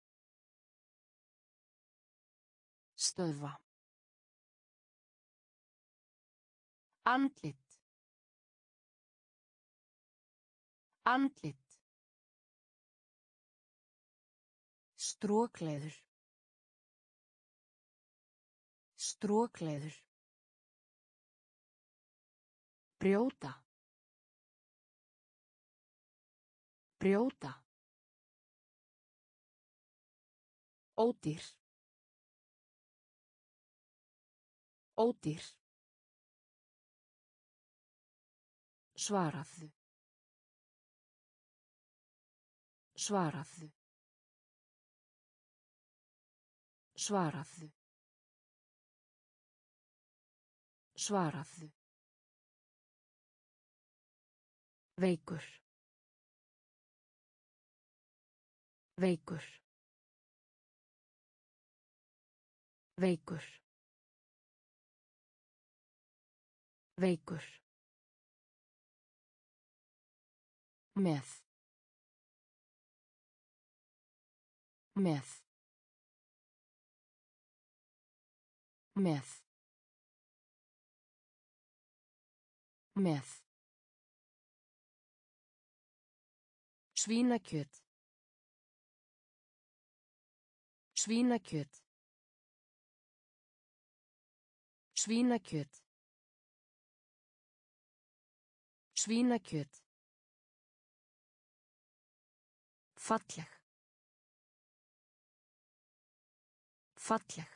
Stöðva. Andlit. Andlit. Strokleður. Strokleður. Brjóta. Brjóta. Ódýr. Ódýr. Svaraðu. Svaraðu. Svaraðu. Svaraðu. Veikur. Veikur. Veikur. Veikur. Með. Með. Með. Með. Svínakjöt. Svínakjöt. Svínakjöt. Svínakjöt. Falleg. Falleg.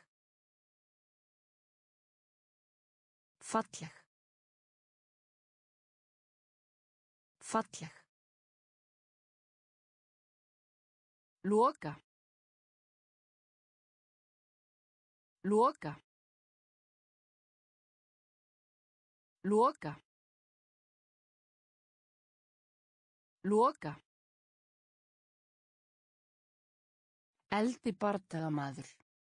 Falleg. Falleg. Loka. Loka. Loka. Loka. Eldi bardagamaður.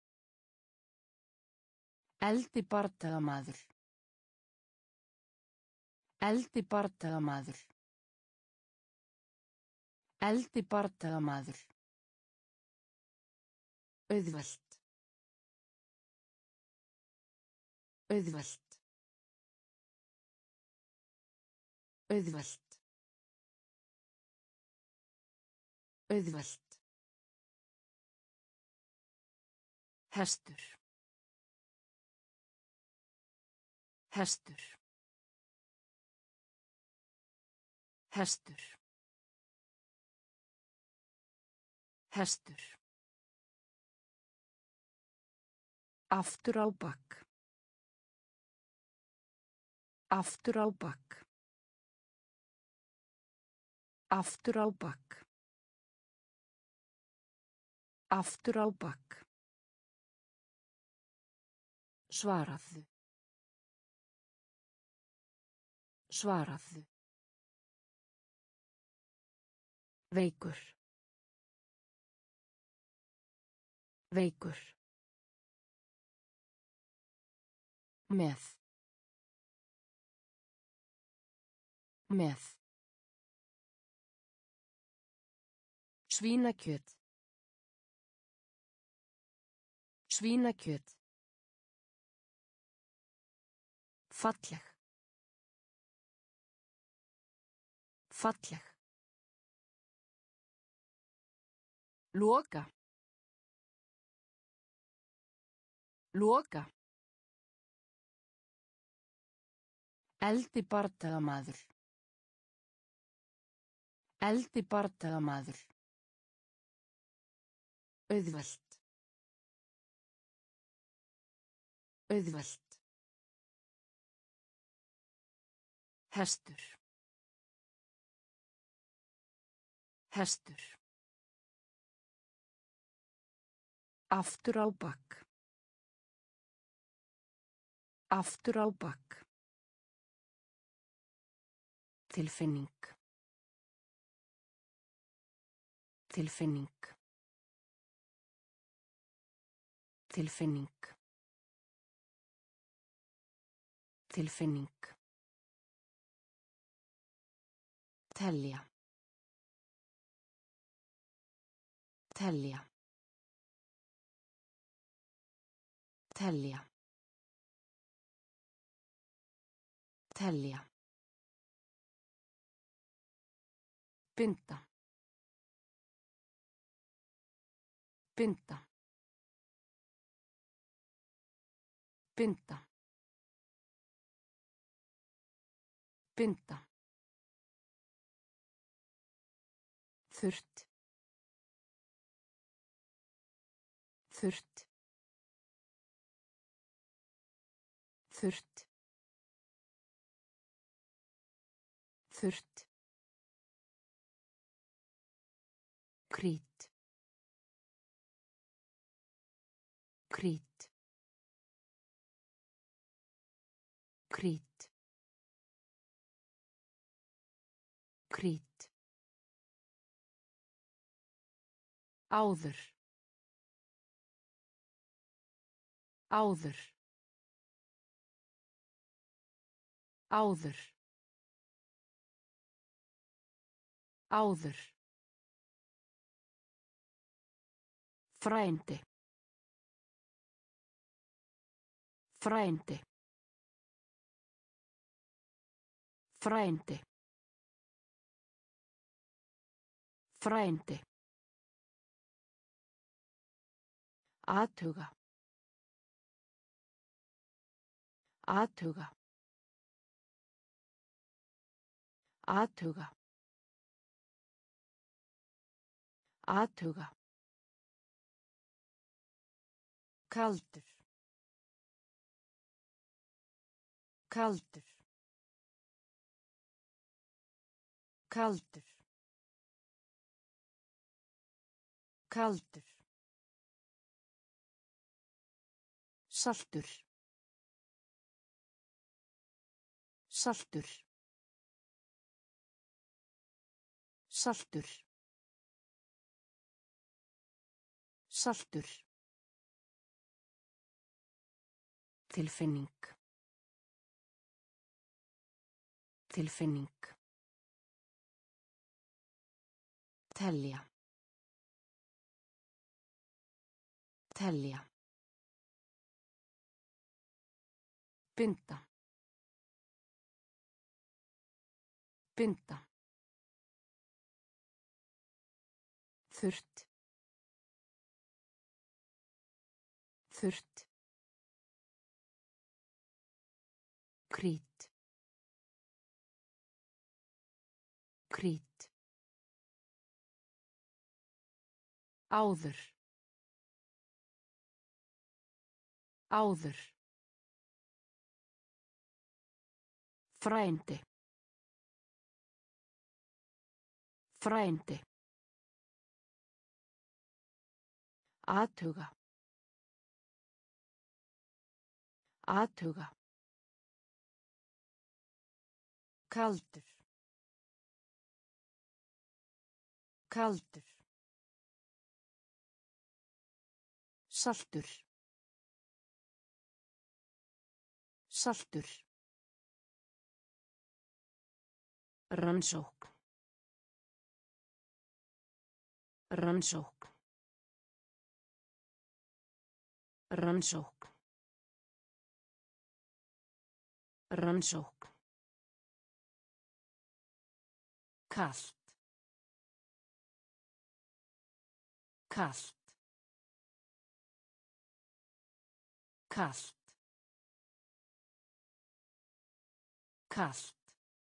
Eldi bardagamaður. Eldi bardagamaður. Eldi bardagamaður. Auðvelt. Auðvelt. Auðvelt. Auðvelt. Hestur. Hestur. Hestur. Hestur. Aftur á bak. Aftur á bak. Aftur á bak. Aftur á bak. Svaraðu. Svaraðu. Veikur. Veikur. Með. Með. Svínakjöt. Svínakjöt. Falleg. Falleg. Loka. Loka. Eldi bardagamaður. Eldi bardagamaður. Auðvelt. Auðvelt. Hestur. Hestur. Aftur á bak. Aftur á bak. Tilfinning. Tilfinning. Tilfinning. Tilfinning. Telja. Telja. Telja. Telja. Binda. Binda. Binda. Binda. Þurrt. Þurrt. Þurrt. Þurrt. Krít. Krít. Krít. Krít. Áður. Áður. Áður. Áður. Frændi. Frændi. Frændi. Frændi. Athuga. Athuga. Athuga. Athuga. Kaldur. Kaldur. Kaldur. Kaldur. Saltur. Saltur. Saltur. Saltur. Tilfinning. Tilfinning. Telja. Telja. Binda. Binda. Þurrt. Þurrt. Krít. Krít. Áður. Áður. Frændi. Frændi. Athuga. Athuga. Kaldur. Kaldur. Saltur. Saltur. Rannsókn. Rannsókn. Rannsókn. Rannsókn. Kalt. Kalt. Kalt. Kalt.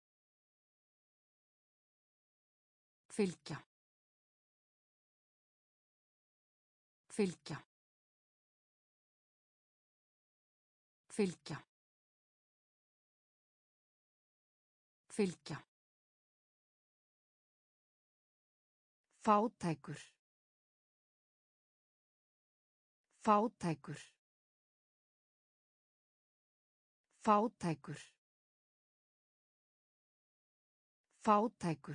Fylgja. Fylgja. Fylgja. Fylgja. Fátækur. Fátækur. Fátækur. Fátækur.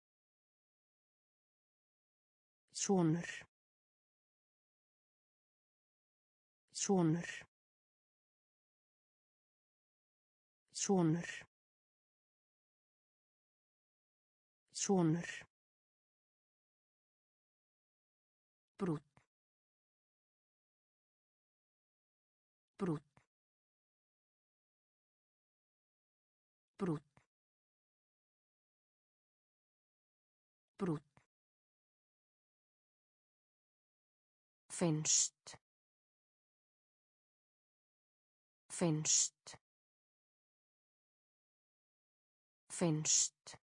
Sonur. Sonur. Sonur. Sonur. Brúnn. Brúnn. Brúnn. Brúnn. Finnst. Finnst. Finnst.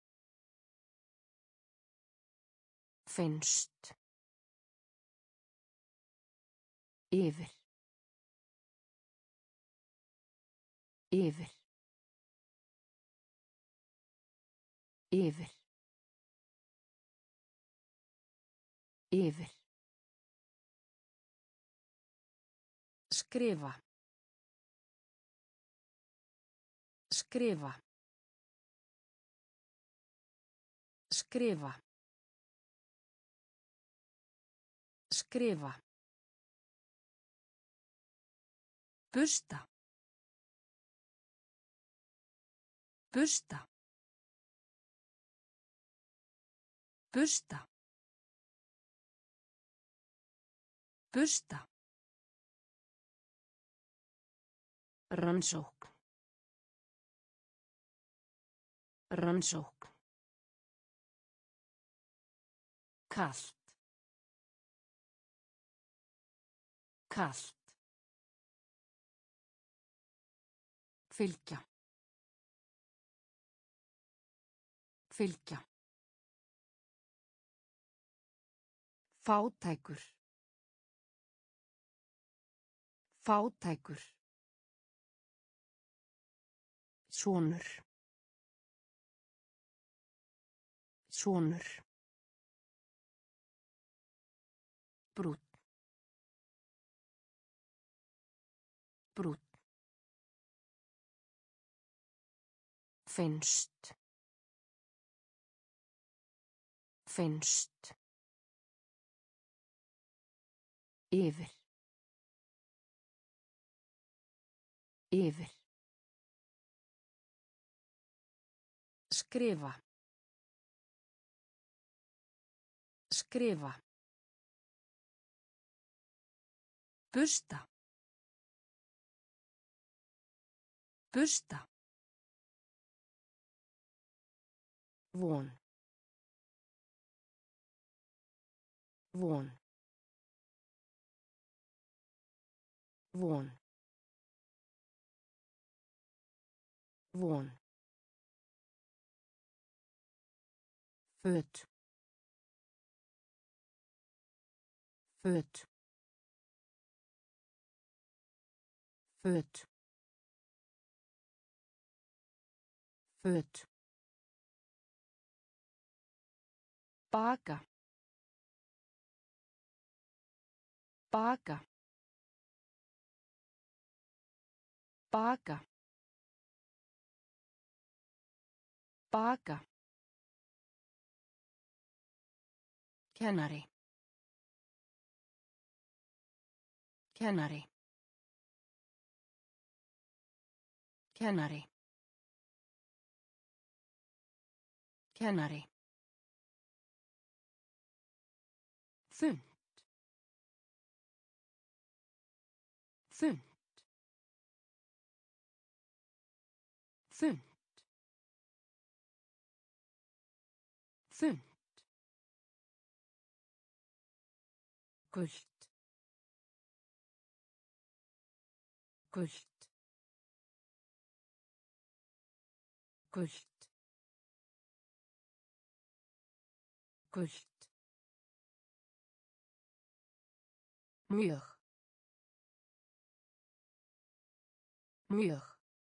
Finnst. Yfir. Yfir. Yfir. Yfir. Skrifa. Skrifa. Skrifa. Skrifa. Busta. Busta. Busta. Busta. Rannsókn. Rannsókn. Kalt. Kalt. Fylgja. Fylgja. Fátækur. Fátækur. Sonur. Sonur. Brúnn. Brúnn. Finnst. Finnst. Yfir. Yfir. Skrifa. Skrifa. Busta. Busta. Von. Von. Von. Von. Föt. Föt. Föt. Föt. Baka. Baka. Baka. Baka. Kennari. Kennari. Kennari. Kennari. Þunnt. Þunnt. Þunnt. Þunnt. Gult. Gult. Gult. Gult. Mjög. Mjög.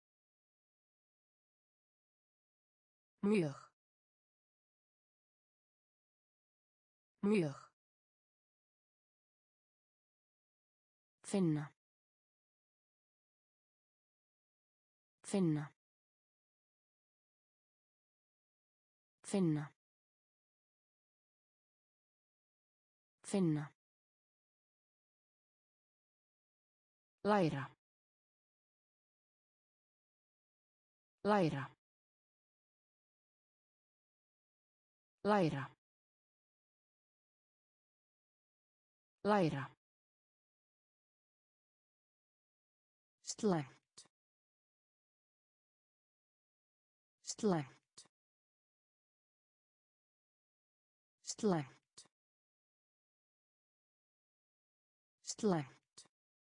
Mjög. Mjög. Finna. Finna. Finna. Finna. Læra. Læra. Læra. Læra. Slæmt. Slæmt. Slæmt. Slæmt.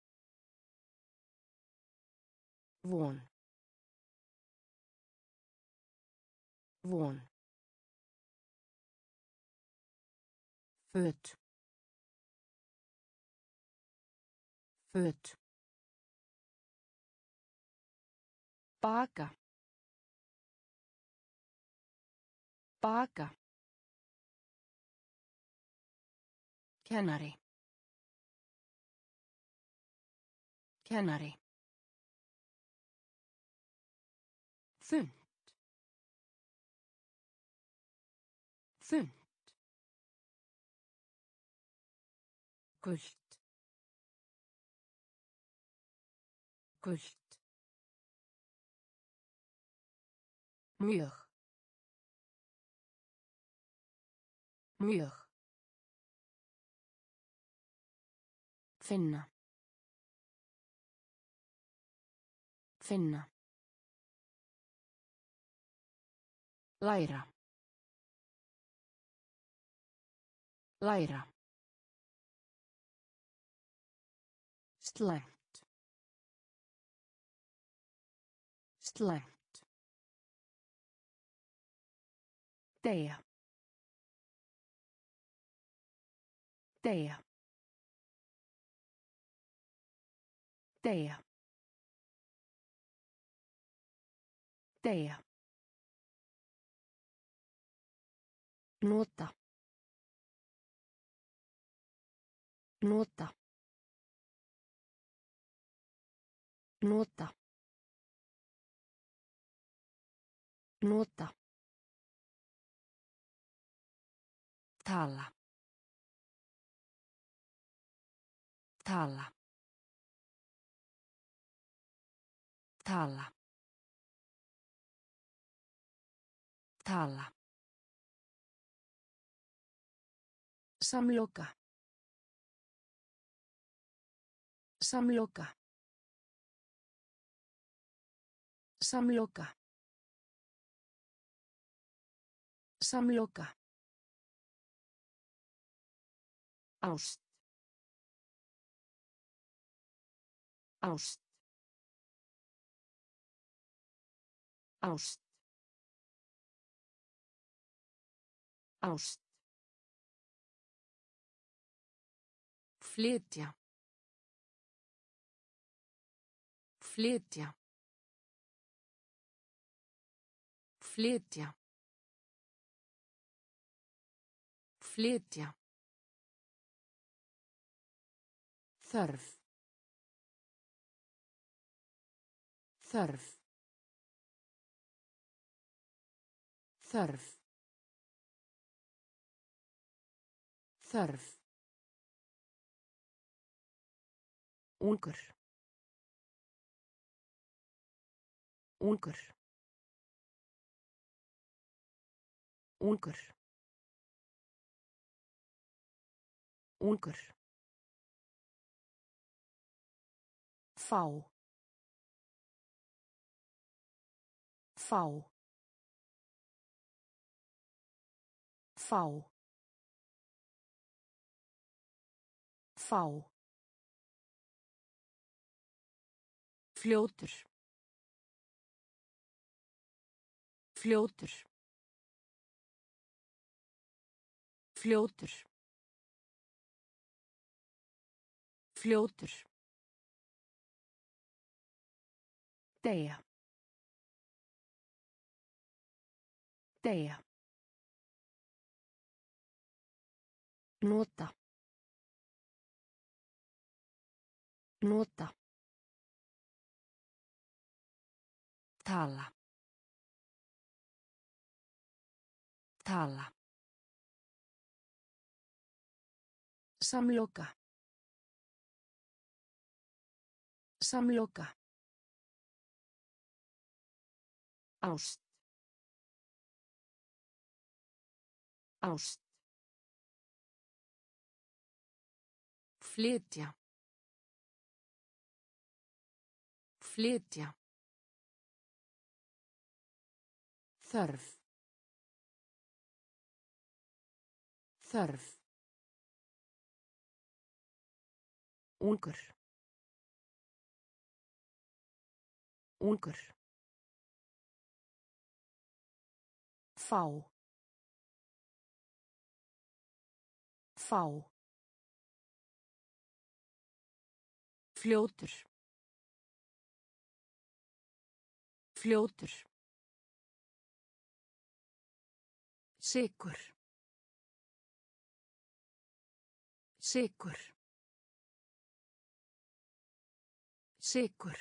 Von. Von. Föt. Föt. Baka. Baka. Kennari. Kennari. Þunnt. Þunnt. Gult. Gult. Mjög. Mjög. Finna. Finna. Læra. Læra. Slæmt. Slæmt. Deyja. Deyja. Deyja. Deyja. Nota. Nota. Nota. Nota. Tala. Tala. Tala. Tala. Samloka. Samloka. Samloka. Samloka. Ást. Ást. Ást. Ást. Flytja. Flytja. Flytja. Flytja. Þörf. Þörf. Þörf. Þörf. Ungur. Ungur. Ungur. Ungur. Fá. Fá. Fá. Fá. Fljótur. Fljótur. Fljótur. Fljótur. Deyja. Deyja. Nota. Nota. Tala. Tala. Samloka. Samloka. Ást. Ást. Flytja. Flytja. Þörf. Þörf. Ungur. Ungur. Fá. Fá. Fljótur. Fljótur. Sykur. Sykur. Sykur.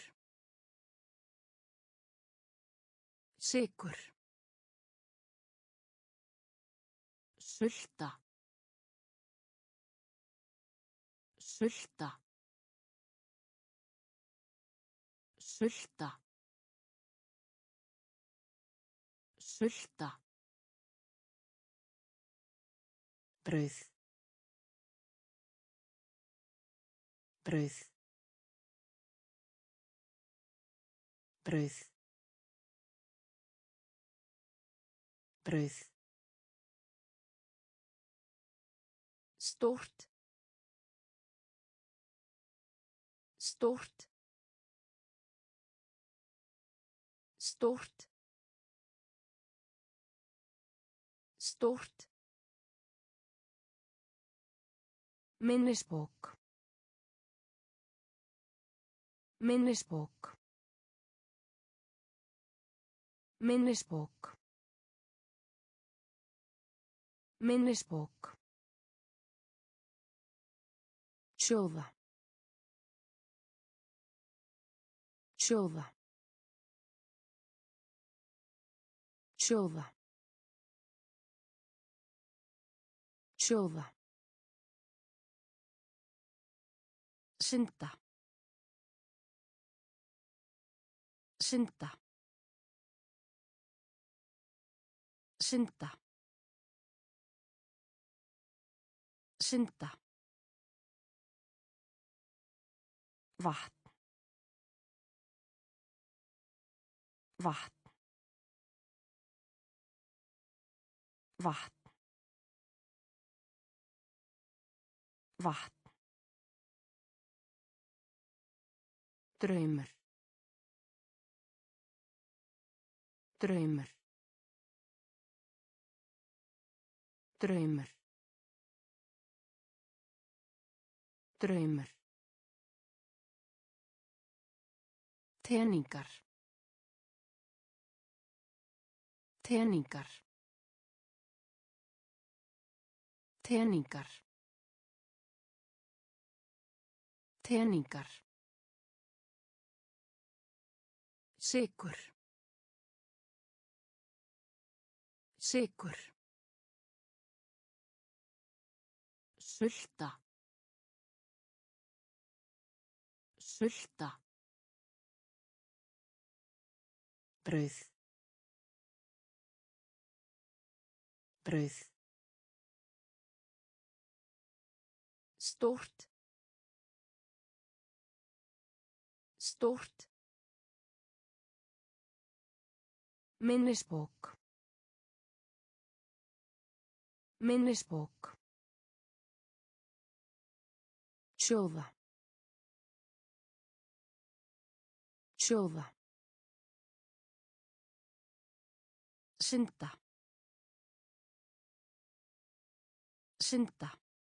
Sykur. Sulta. Sulta. Sulta. Sulta. Brauð. Brauð. Brauð. Brauð. Stórt. Stórt. Stórt. Stórt. Minnisbók. Minnisbók. Minnisbók. Minnisbók. Sjóða. Sjóða. Sjóða. Sjóða. Synda. Synda. Synda. Synda. Vatn. Vatn. Vatn. Vatn. Draumur. Draumur. Draumur. Draumur. Teningar. Teningar. Teningar. Teningar. Sykur. Sykur. Sulta. Sulta. Brauð. Brauð. Stórt. Stórt. Minnisbók. Minnisbók. Sjóða. Sjóða. Synda. Synda.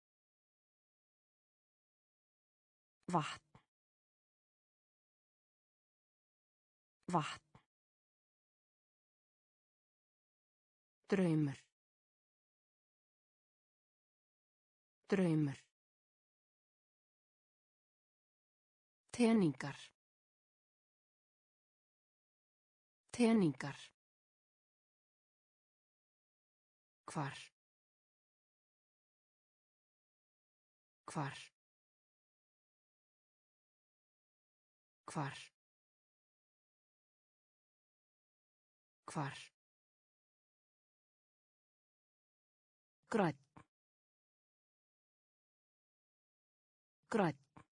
Vatn. Vatn. Draumur. Draumur. Teningar. Teningar. Hvar. Hvar. Hvar. Hvar. Grænn. Grænn.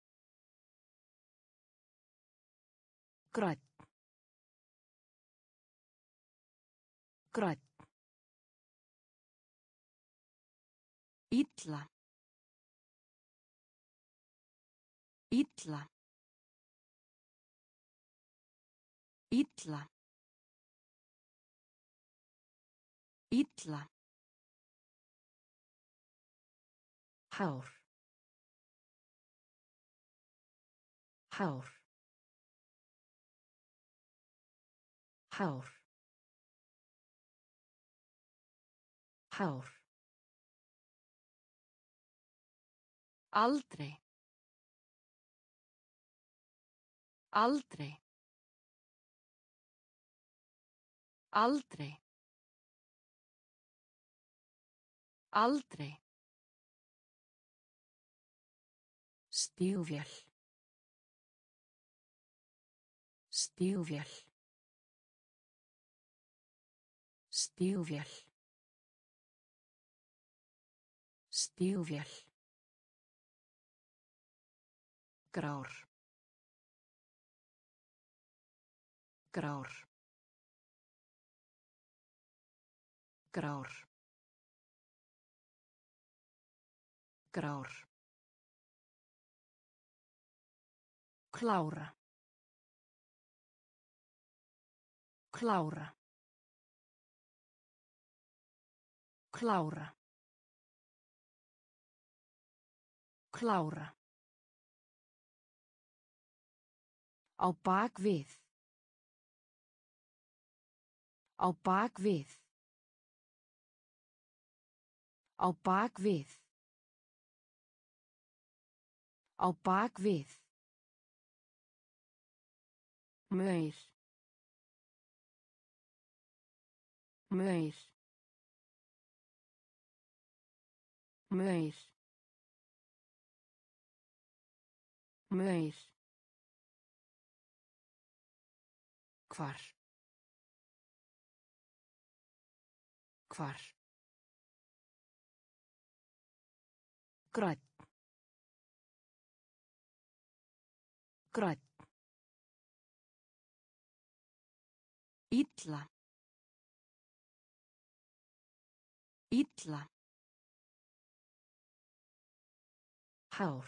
Grænn. Grænn. Illa. Illa. Illa. Illa. Hár. Hár. Hár. Hár. Aldrei. Aldrei. Aldrei. Aldrei. Stígvél. Stígvél. Stígvél. Stígvél. Grár. Grár. Grár. Grár. Klára. Klára. Klára. Klára. Á bak við. Á bak við. Á bak við. Á bak við. Maur. Maur. Maur. Maur. Hvar. Hvar. Grænn. Grænn. Illa. Illa. Hár.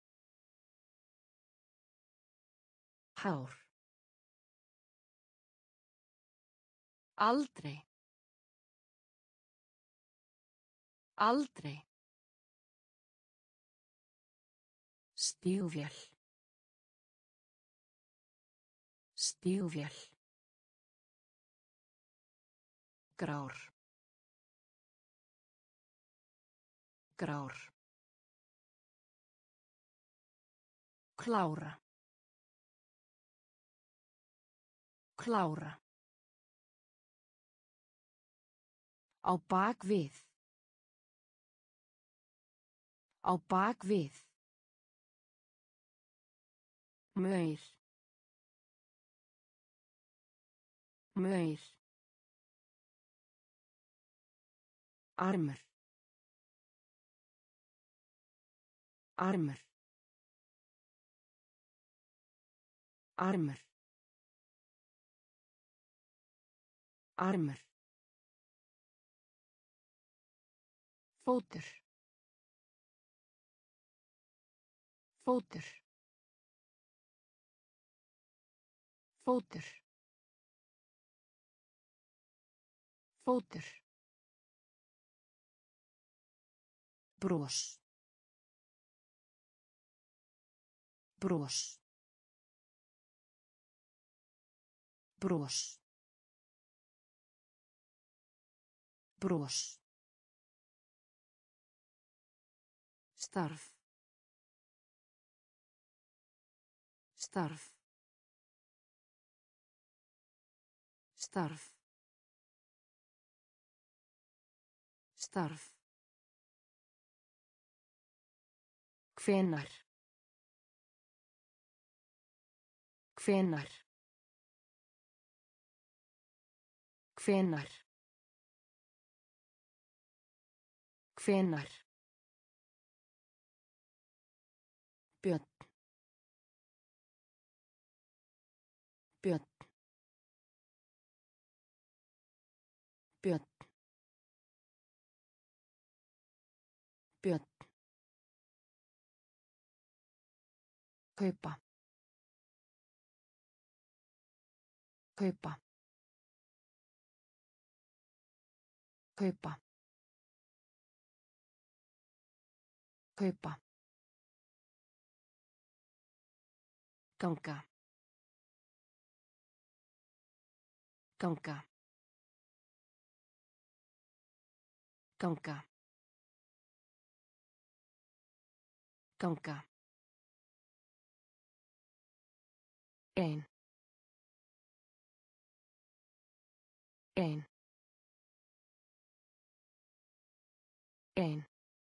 Hár. Aldrei. Aldrei. Stígvél. Stígvél. Grár. Grár. Klára. Klára. Á bak við. Á bak við. Maur. Maur. Armur. Armur. Armur. Armur. Fótur. Fótur. Fótur. Fótur. Bros. Bros. Bros. Bros. Starf. Starf. Starf. Starf. Hvenær. Hvenær. Hvenær. Hvenær. Björn. Björn. Björn. Björn. Kaupa. Kaupa. Kaupa. Kaupa. Ganga. Ganga. Ganga. Ganga. Ein. Ein. Ein.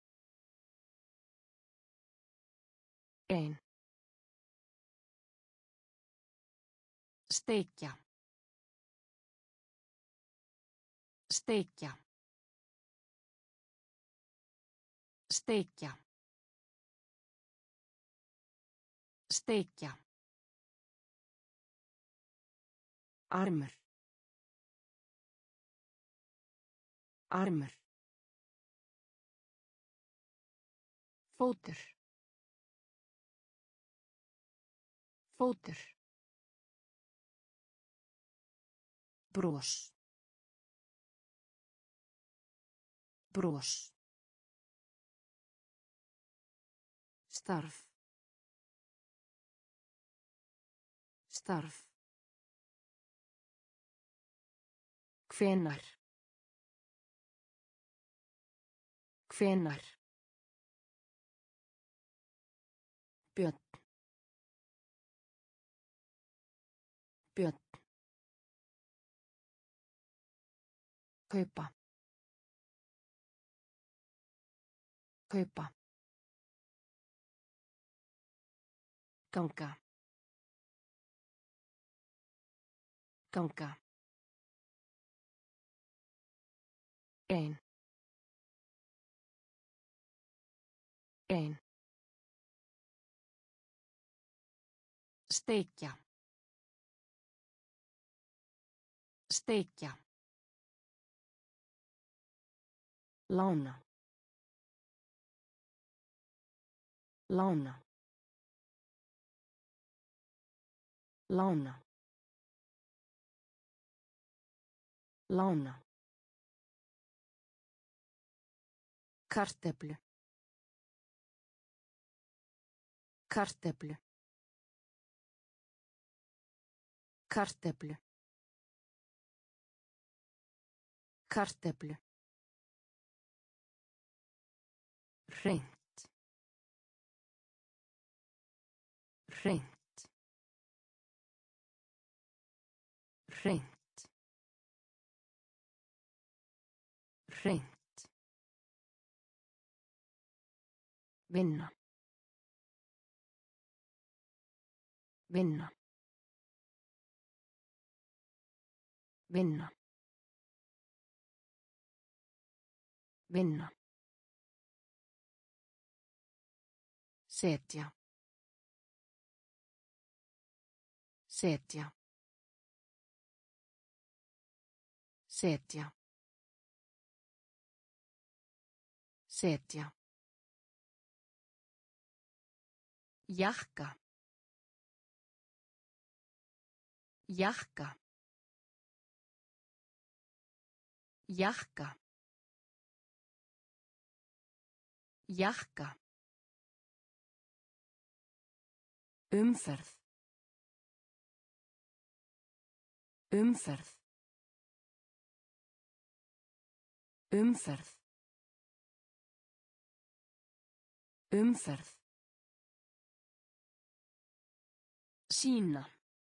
Ein. Steikja. Steikja. Steikja. Steikja. Armur. Armur. Fótur. Fótur. Bros. Bros. Starf. Starf. Hvenær. Hvenær. Björn. Björn. Kaupa. Kaupa. Ganga. Ganga. Ein. Ein. Steikja. Steikja. Lána. Lána. Lána. Lána. Kartöflu. Kartöflu. Kartöflu. Kartöflu. Hreint. Hreint. Hreint. Hreint. Vinna. Vinna. Vinna. Vinna. Setja. Setja. Setja. Setja. Jakka. Jakka. Jakka. Jakka. Umferð. Umferð. Umferð. Umferð. Sýna.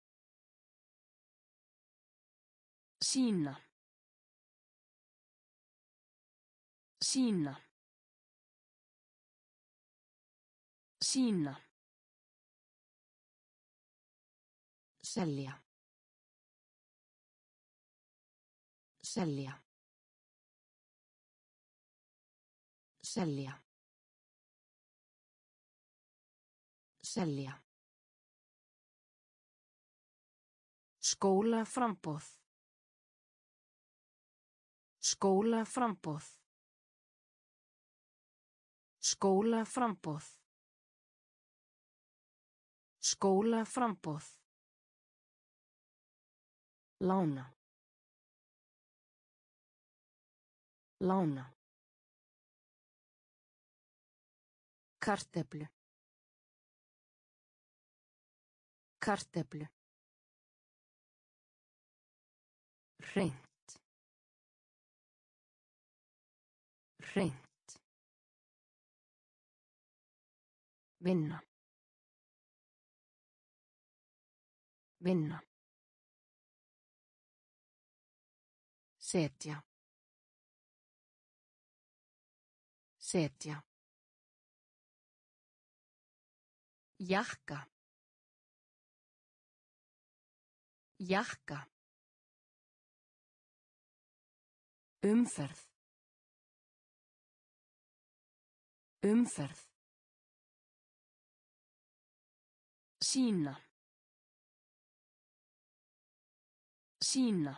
Sýna. Sýna. Sýna. Selja. Selja. Selja. Selja. Skólaframboð. Skólaframboð. Skólaframboð. Skólaframboð. Lána. Lána. Kartöflu. Kartöflu. Hreint. Hreint. Vinna. Vinna. Setja. Setja. Jakka. Jakka. Umferð. Umferð. Sýna. Sýna.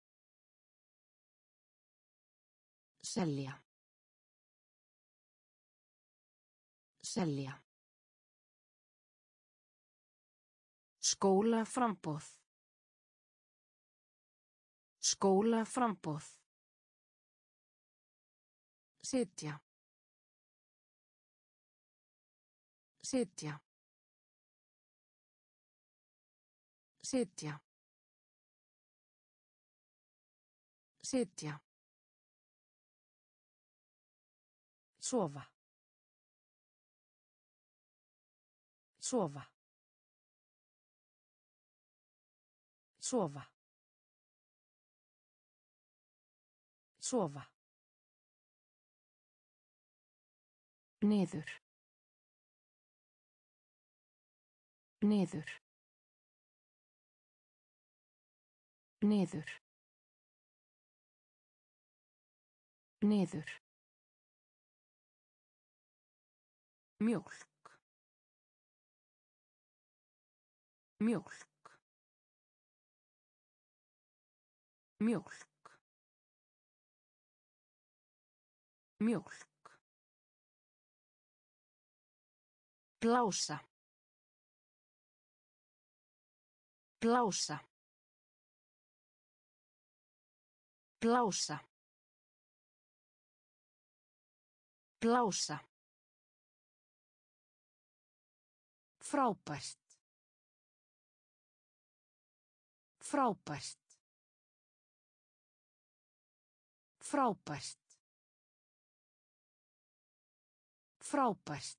Selja. Selja. Skólaframboð. Skólaframboð. Sitja. Sitja. Sitja. Sitja. Sofa. Sofa. Sofa. Sofa. Niður. Niður. Niður. Niður. Mjólk. Mjólk. Mjólk. Mjólk. Blása. Blása. Blása. Blása. Frábært. Frábært. Frábært. Frábært.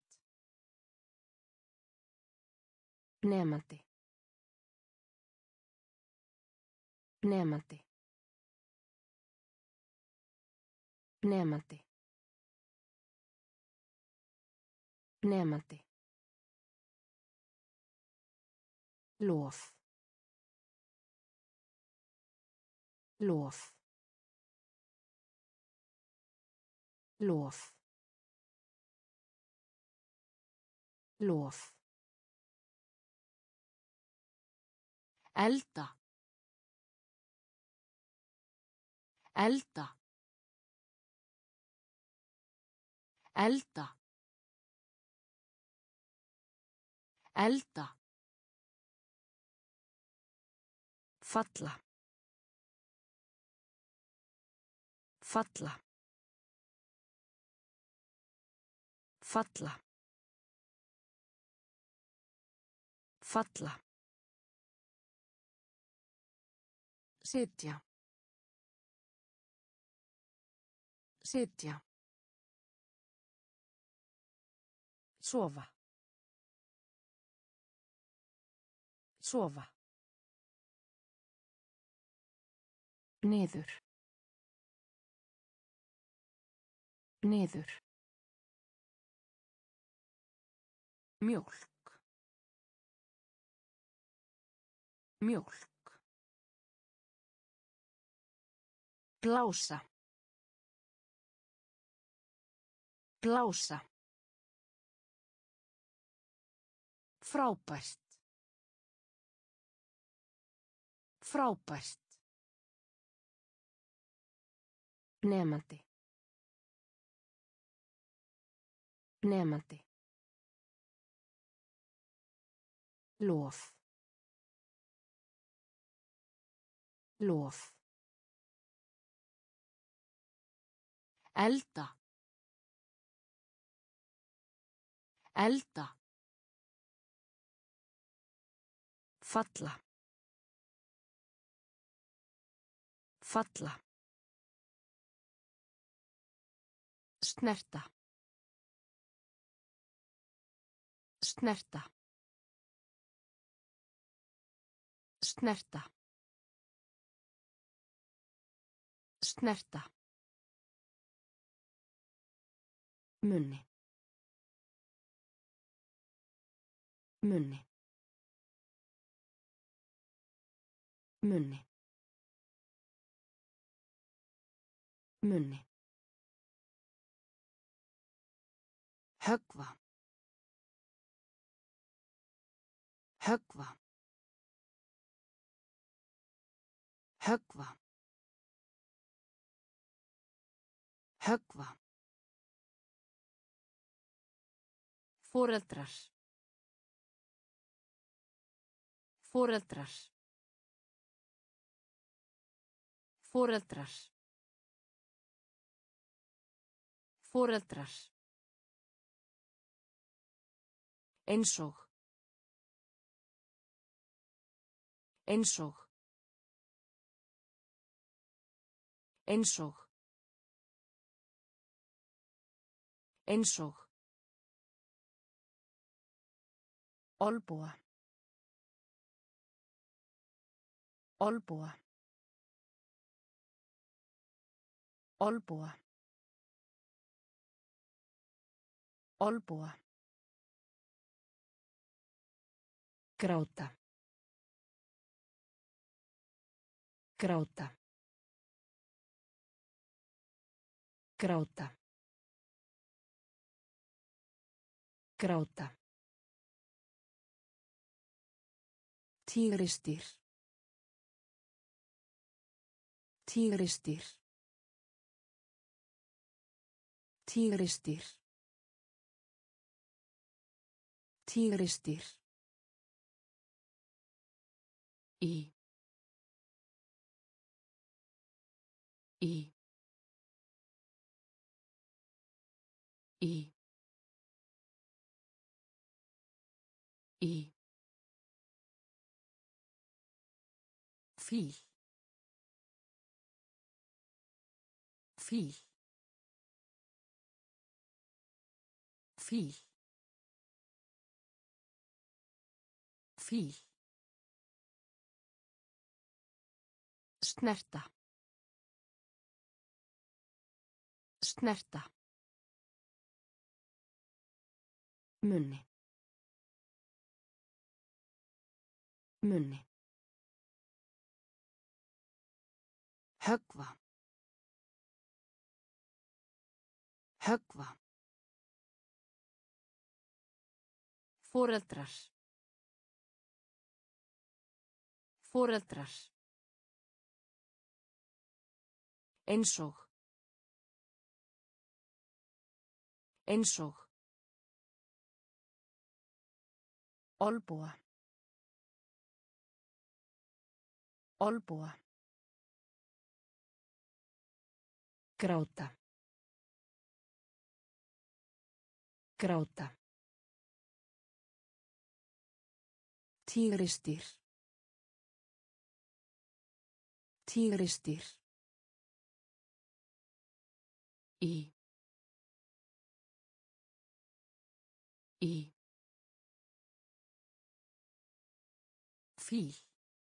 Nemandi. Nemandi. Nemandi. Nemandi. Lof. Lof. Lof. Lof. Elda. Elda. Elda. Elda. Falla. Falla. Falla. Falla. Sitja. Sitja. Sofa. Sofa. Niður. Niður. Mjólk. Mjólk. Blása. Blása. Frábært. Frábært. Nemandi. Nemandi. Lof. Lof. Elda. Elda. Falla. Falla. Snerta. Snerta. Snerta. Snerta. Munni. Munni. Munni. Munni. Höggva. Höggva. Höggva. Höggva. Foreldrar. Foreldrar. Foreldrar. Foreldrar. Einsog. Einsog. Einsog. Einsog. Olbúa. Olbúa. Olbúa. Olbúa. Gráta. Gráta. Gráta. Gráta. Tígrisdýr. Tígrisdýr. Tígrisdýr. Tígrisdýr. Í. Í. Í. Í. Fíl. Fíl. Fíl. Fíl. Snerta. Snerta. Munni. Munni. Höggva. Höggva. Foreldrar. Foreldrar. Einsog. Einsog. Olbúa. Olbúa. Gráta. Gráta. Tígrisdýr. Tígrisdýr. Í. Í. Fíl.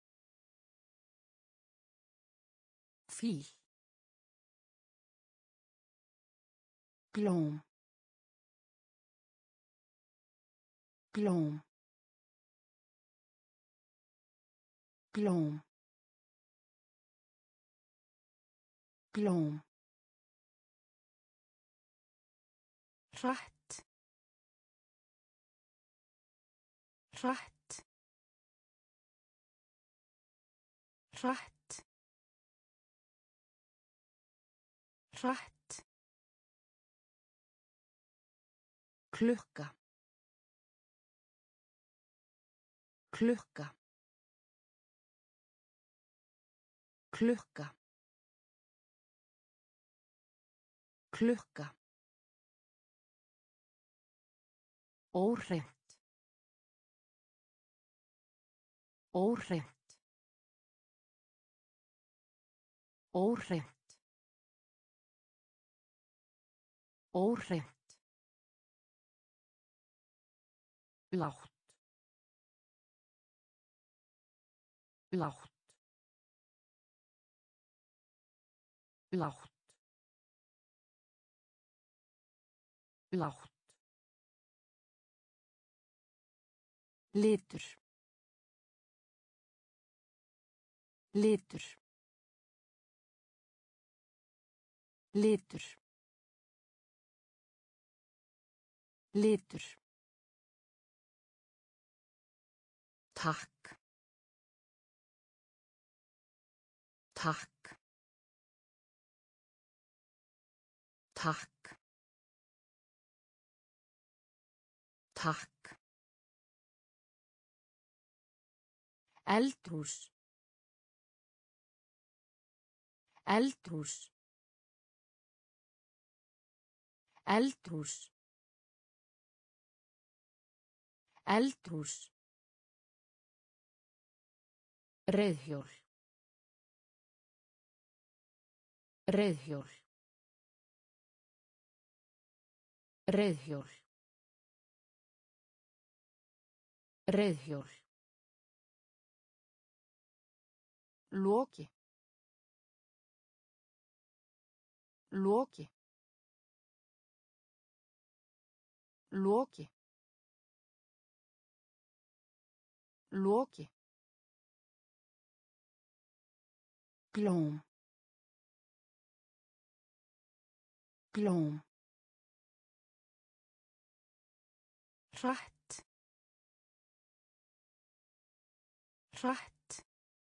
Fíl. Glóm. Glóm. Glóm. Glóm. Hratt. Hratt. Hratt. Hratt. Klukka. Klukka. Klukka. Klukka. Óhreint. Óhreint. Óhreint. Óhreint. Lágt. Lágt. Lágt. Lágt. Litur. Litur. Litur. Litur. Takk. Takk. Takk. Takk. Eldhús. Eldhús. Eldhús. Eldhús. Reiðhjól. Reiðhjól. Reiðhjól. Reiðhjól. Loki. Loki. Loki. Loki. Glóm. Glóm. Hratt. Hratt.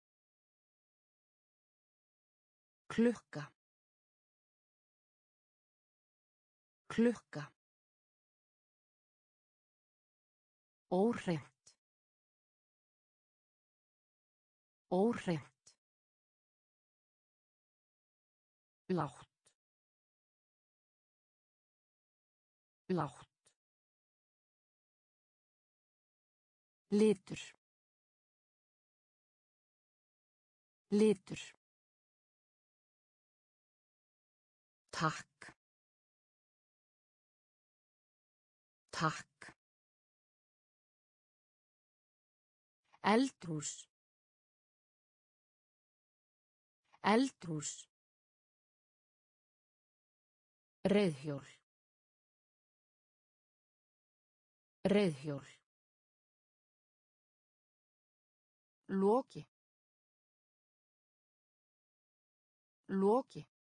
Klukka. Klukka. Óhreint. Óhreint. Lágt. Lágt. Litur. Litur. Takk. Takk. Eldhús. Eldhús. Reiðhjól. Reiðhjól. Loki. Loki.